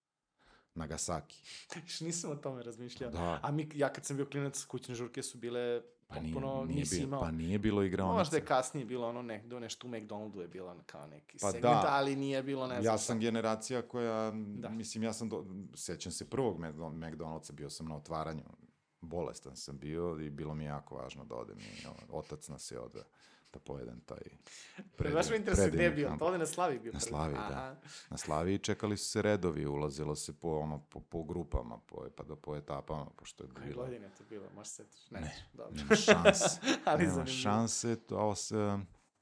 Nagasaki. Nisam o tome razmišljao. Da. A mi, ja kad sam bio klinac, kućne žurke su bile pa nije, potpuno, nije nisi bio, imao. Pa nije bilo igraonica. Možda je kasnije bilo ono ne, do nešto u McDonaldu je bilo kao neki pa segment, da. Ali nije bilo, ne znam. Ja sam generacija koja, da. mislim, ja sam, do, sećam se prvog McDonald'sa, bio sam na otvaranju. Bolestan sam bio i bilo mi jako važno da odem i otac nas je odveo da pojedem taj predivni. Baš me interesuje gde je bio, to ovde na Slavi bio. Na Slavi, da. Na Slavi čekali su se redovi, ulazilo se po, ono, po, po grupama, po, pa do po etapama, pošto je Koje bilo... Koje godine je to bilo, možeš setiš? Ne, ne, dobro. nema šanse. Ali nema šanse, to se...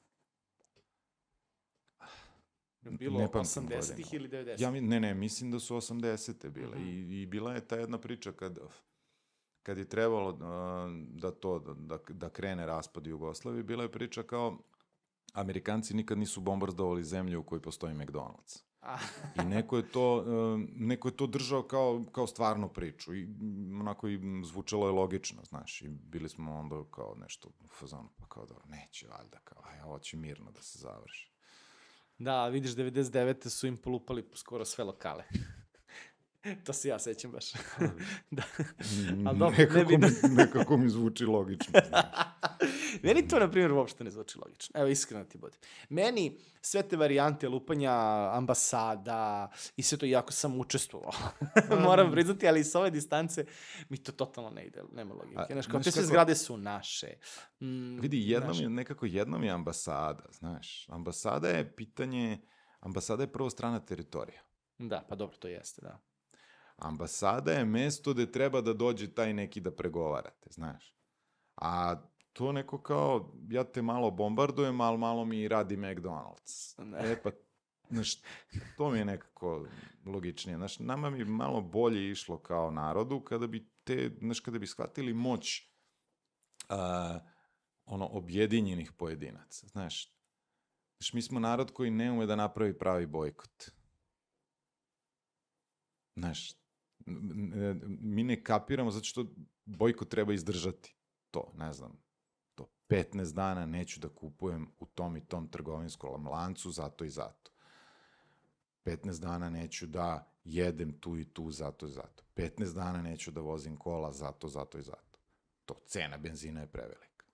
Bilo osamdesetih ili devedesetih? Ja, ne, ne, mislim da su osamdesete bile. Uh-huh. I, I bila je ta jedna priča kad... kad je trebalo uh, da to, da, da krene raspad Jugoslavije, bila je priča kao Amerikanci nikad nisu bombardovali zemlju u kojoj postoji McDonald's. I neko je to, uh, neko je to držao kao, kao stvarnu priču i onako i zvučalo je logično, znaš, i bili smo onda kao nešto u fazonu, pa kao dobro, neće valjda, kao, aj, ovo će mirno da se završi. Da, vidiš, devedeset devete su im polupali skoro sve lokale. To se ja sećam baš. da. Ali dobro, nekako, ne mi, nekako mi zvuči logično. Meni to, na primjer, uopšte ne zvuči logično. Evo, iskreno ti budem. Meni sve te varijante lupanja ambasada i sve to, iako sam učestvovao, moram priznati, ali s ove distance mi to totalno ne ide, nema logike. Znaš, kao te sve zgrade su naše. Mm, vidi, jednom je, nekako jednom je ambasada, znaš. Ambasada je pitanje, ambasada je prvo strana teritorija. Da, pa dobro, to jeste, da. Ambasada je mesto gde treba da dođe taj neki da pregovarate, znaš. A to neko kao, ja te malo bombardujem, ali malo mi radi McDonald's. Ne. E pa, znaš, to mi je nekako logičnije. Znaš, nama bi malo bolje išlo kao narodu kada bi te, znaš, kada bi shvatili moć a, ono, objedinjenih pojedinaca, znaš. Znaš, mi smo narod koji ne ume da napravi pravi bojkot. Znaš, mi ne kapiramo zato što bojkot treba izdržati. To, ne znam, to petnaest dana neću da kupujem u tom i tom trgovinskom lancu zato i zato. petnaest dana neću da jedem tu i tu zato i zato. petnaest dana neću da vozim kola zato, zato i zato. To, cena benzina je prevelika.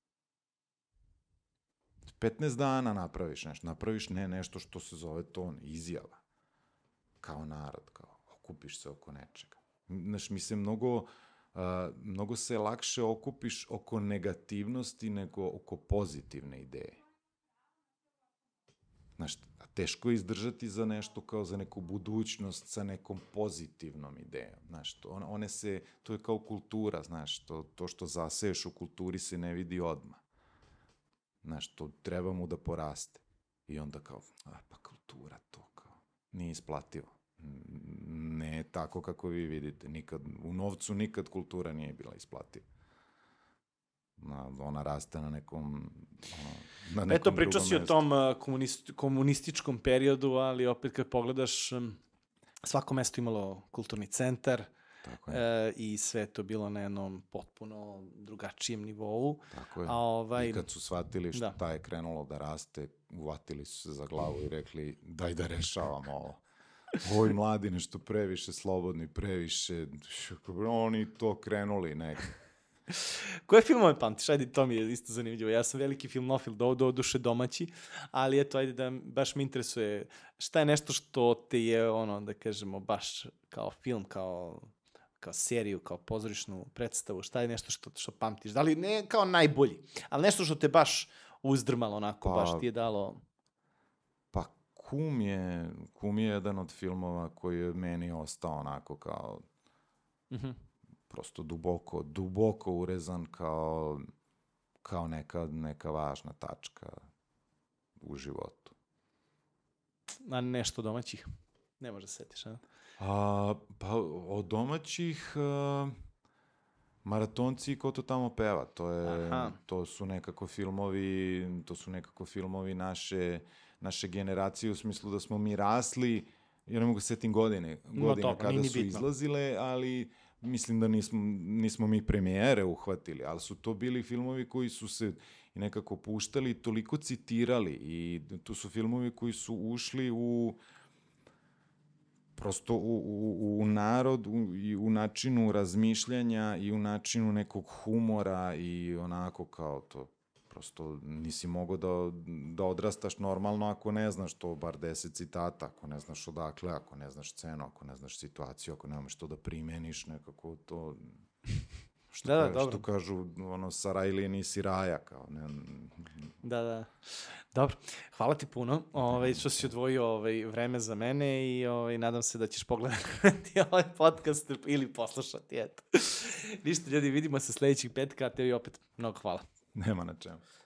petnaest dana napraviš nešto, napraviš ne nešto što se zove to izjava. Kao narod, kao okupiš se oko nečega. Znaš, mi se mnogo, uh, mnogo se lakše okupiš oko negativnosti nego oko pozitivne ideje. Znaš, teško je izdržati za nešto kao za neku budućnost sa nekom pozitivnom idejom. Znaš, to, one se, to je kao kultura, znaš, to, to što zaseješ u kulturi se ne vidi odmah. Znaš, to treba mu da poraste. I onda kao, a pa kultura to kao, nije isplativo. Ne tako kako vi vidite. Nikad, u novcu nikad kultura nije bila isplativa. Na, ona raste na nekom, ono, na nekom Eto, pričao si mestu. o tom uh, komunist, komunističkom periodu, ali opet kad pogledaš, um, svako mesto imalo kulturni centar. Tako je. E, i sve to bilo na jednom potpuno drugačijem nivou. Tako je. A ovaj... I kad su shvatili šta da. je krenulo da raste, uvatili su se za glavu i rekli daj da rešavamo ovo. Ovi mladi nešto previše slobodni, previše, oni to krenuli neki. Koje filmove pamtiš? Ajde, to mi je isto zanimljivo. Ja sam veliki filmofil, do, do duše domaći, ali eto, ajde da baš me interesuje šta je nešto što te je, ono, da kažemo, baš kao film, kao, kao seriju, kao pozorišnu predstavu, šta je nešto što, što pamtiš? Da li ne kao najbolji, ali nešto što te baš uzdrmalo, onako, pa, baš ti je dalo... Pa Kum je, Kum je jedan od filmova koji je meni ostao onako kao... Mm-hmm. Prosto duboko, duboko urezan kao, kao neka, neka važna tačka u životu. A nešto domaćih? Ne može setiš, a? a pa od domaćih a, Maratonci i Ko to tamo peva. To, je, to su nekako filmovi, to su nekako filmovi naše, naše generacije u smislu da smo mi rasli, ja ne mogu setim godine, godine no, kada su izlazile, ali... Mislim da nismo, nismo mi premijere uhvatili, ali su to bili filmovi koji su se nekako puštali, toliko citirali i to su filmovi koji su ušli u prosto u, u, u narod u, i u načinu razmišljanja i u načinu nekog humora i onako kao to. Prosto nisi mogao da, da odrastaš normalno ako ne znaš to, bar deset citata, ako ne znaš odakle, ako ne znaš scenu, ako ne znaš situaciju, ako nemaš to da primeniš nekako to... Što, da, da, ka, dobro. Što kažu, ono, Sarajlije nisi raja, kao ne... Da, da. Dobro, hvala ti puno ovaj, što si odvojio ovaj, vreme za mene i ovaj, nadam se da ćeš pogledati ovaj podcast ili poslušati, eto. Ništa, ljudi, vidimo se sledećeg petka, a tebi opet mnogo hvala. Nema na čemu.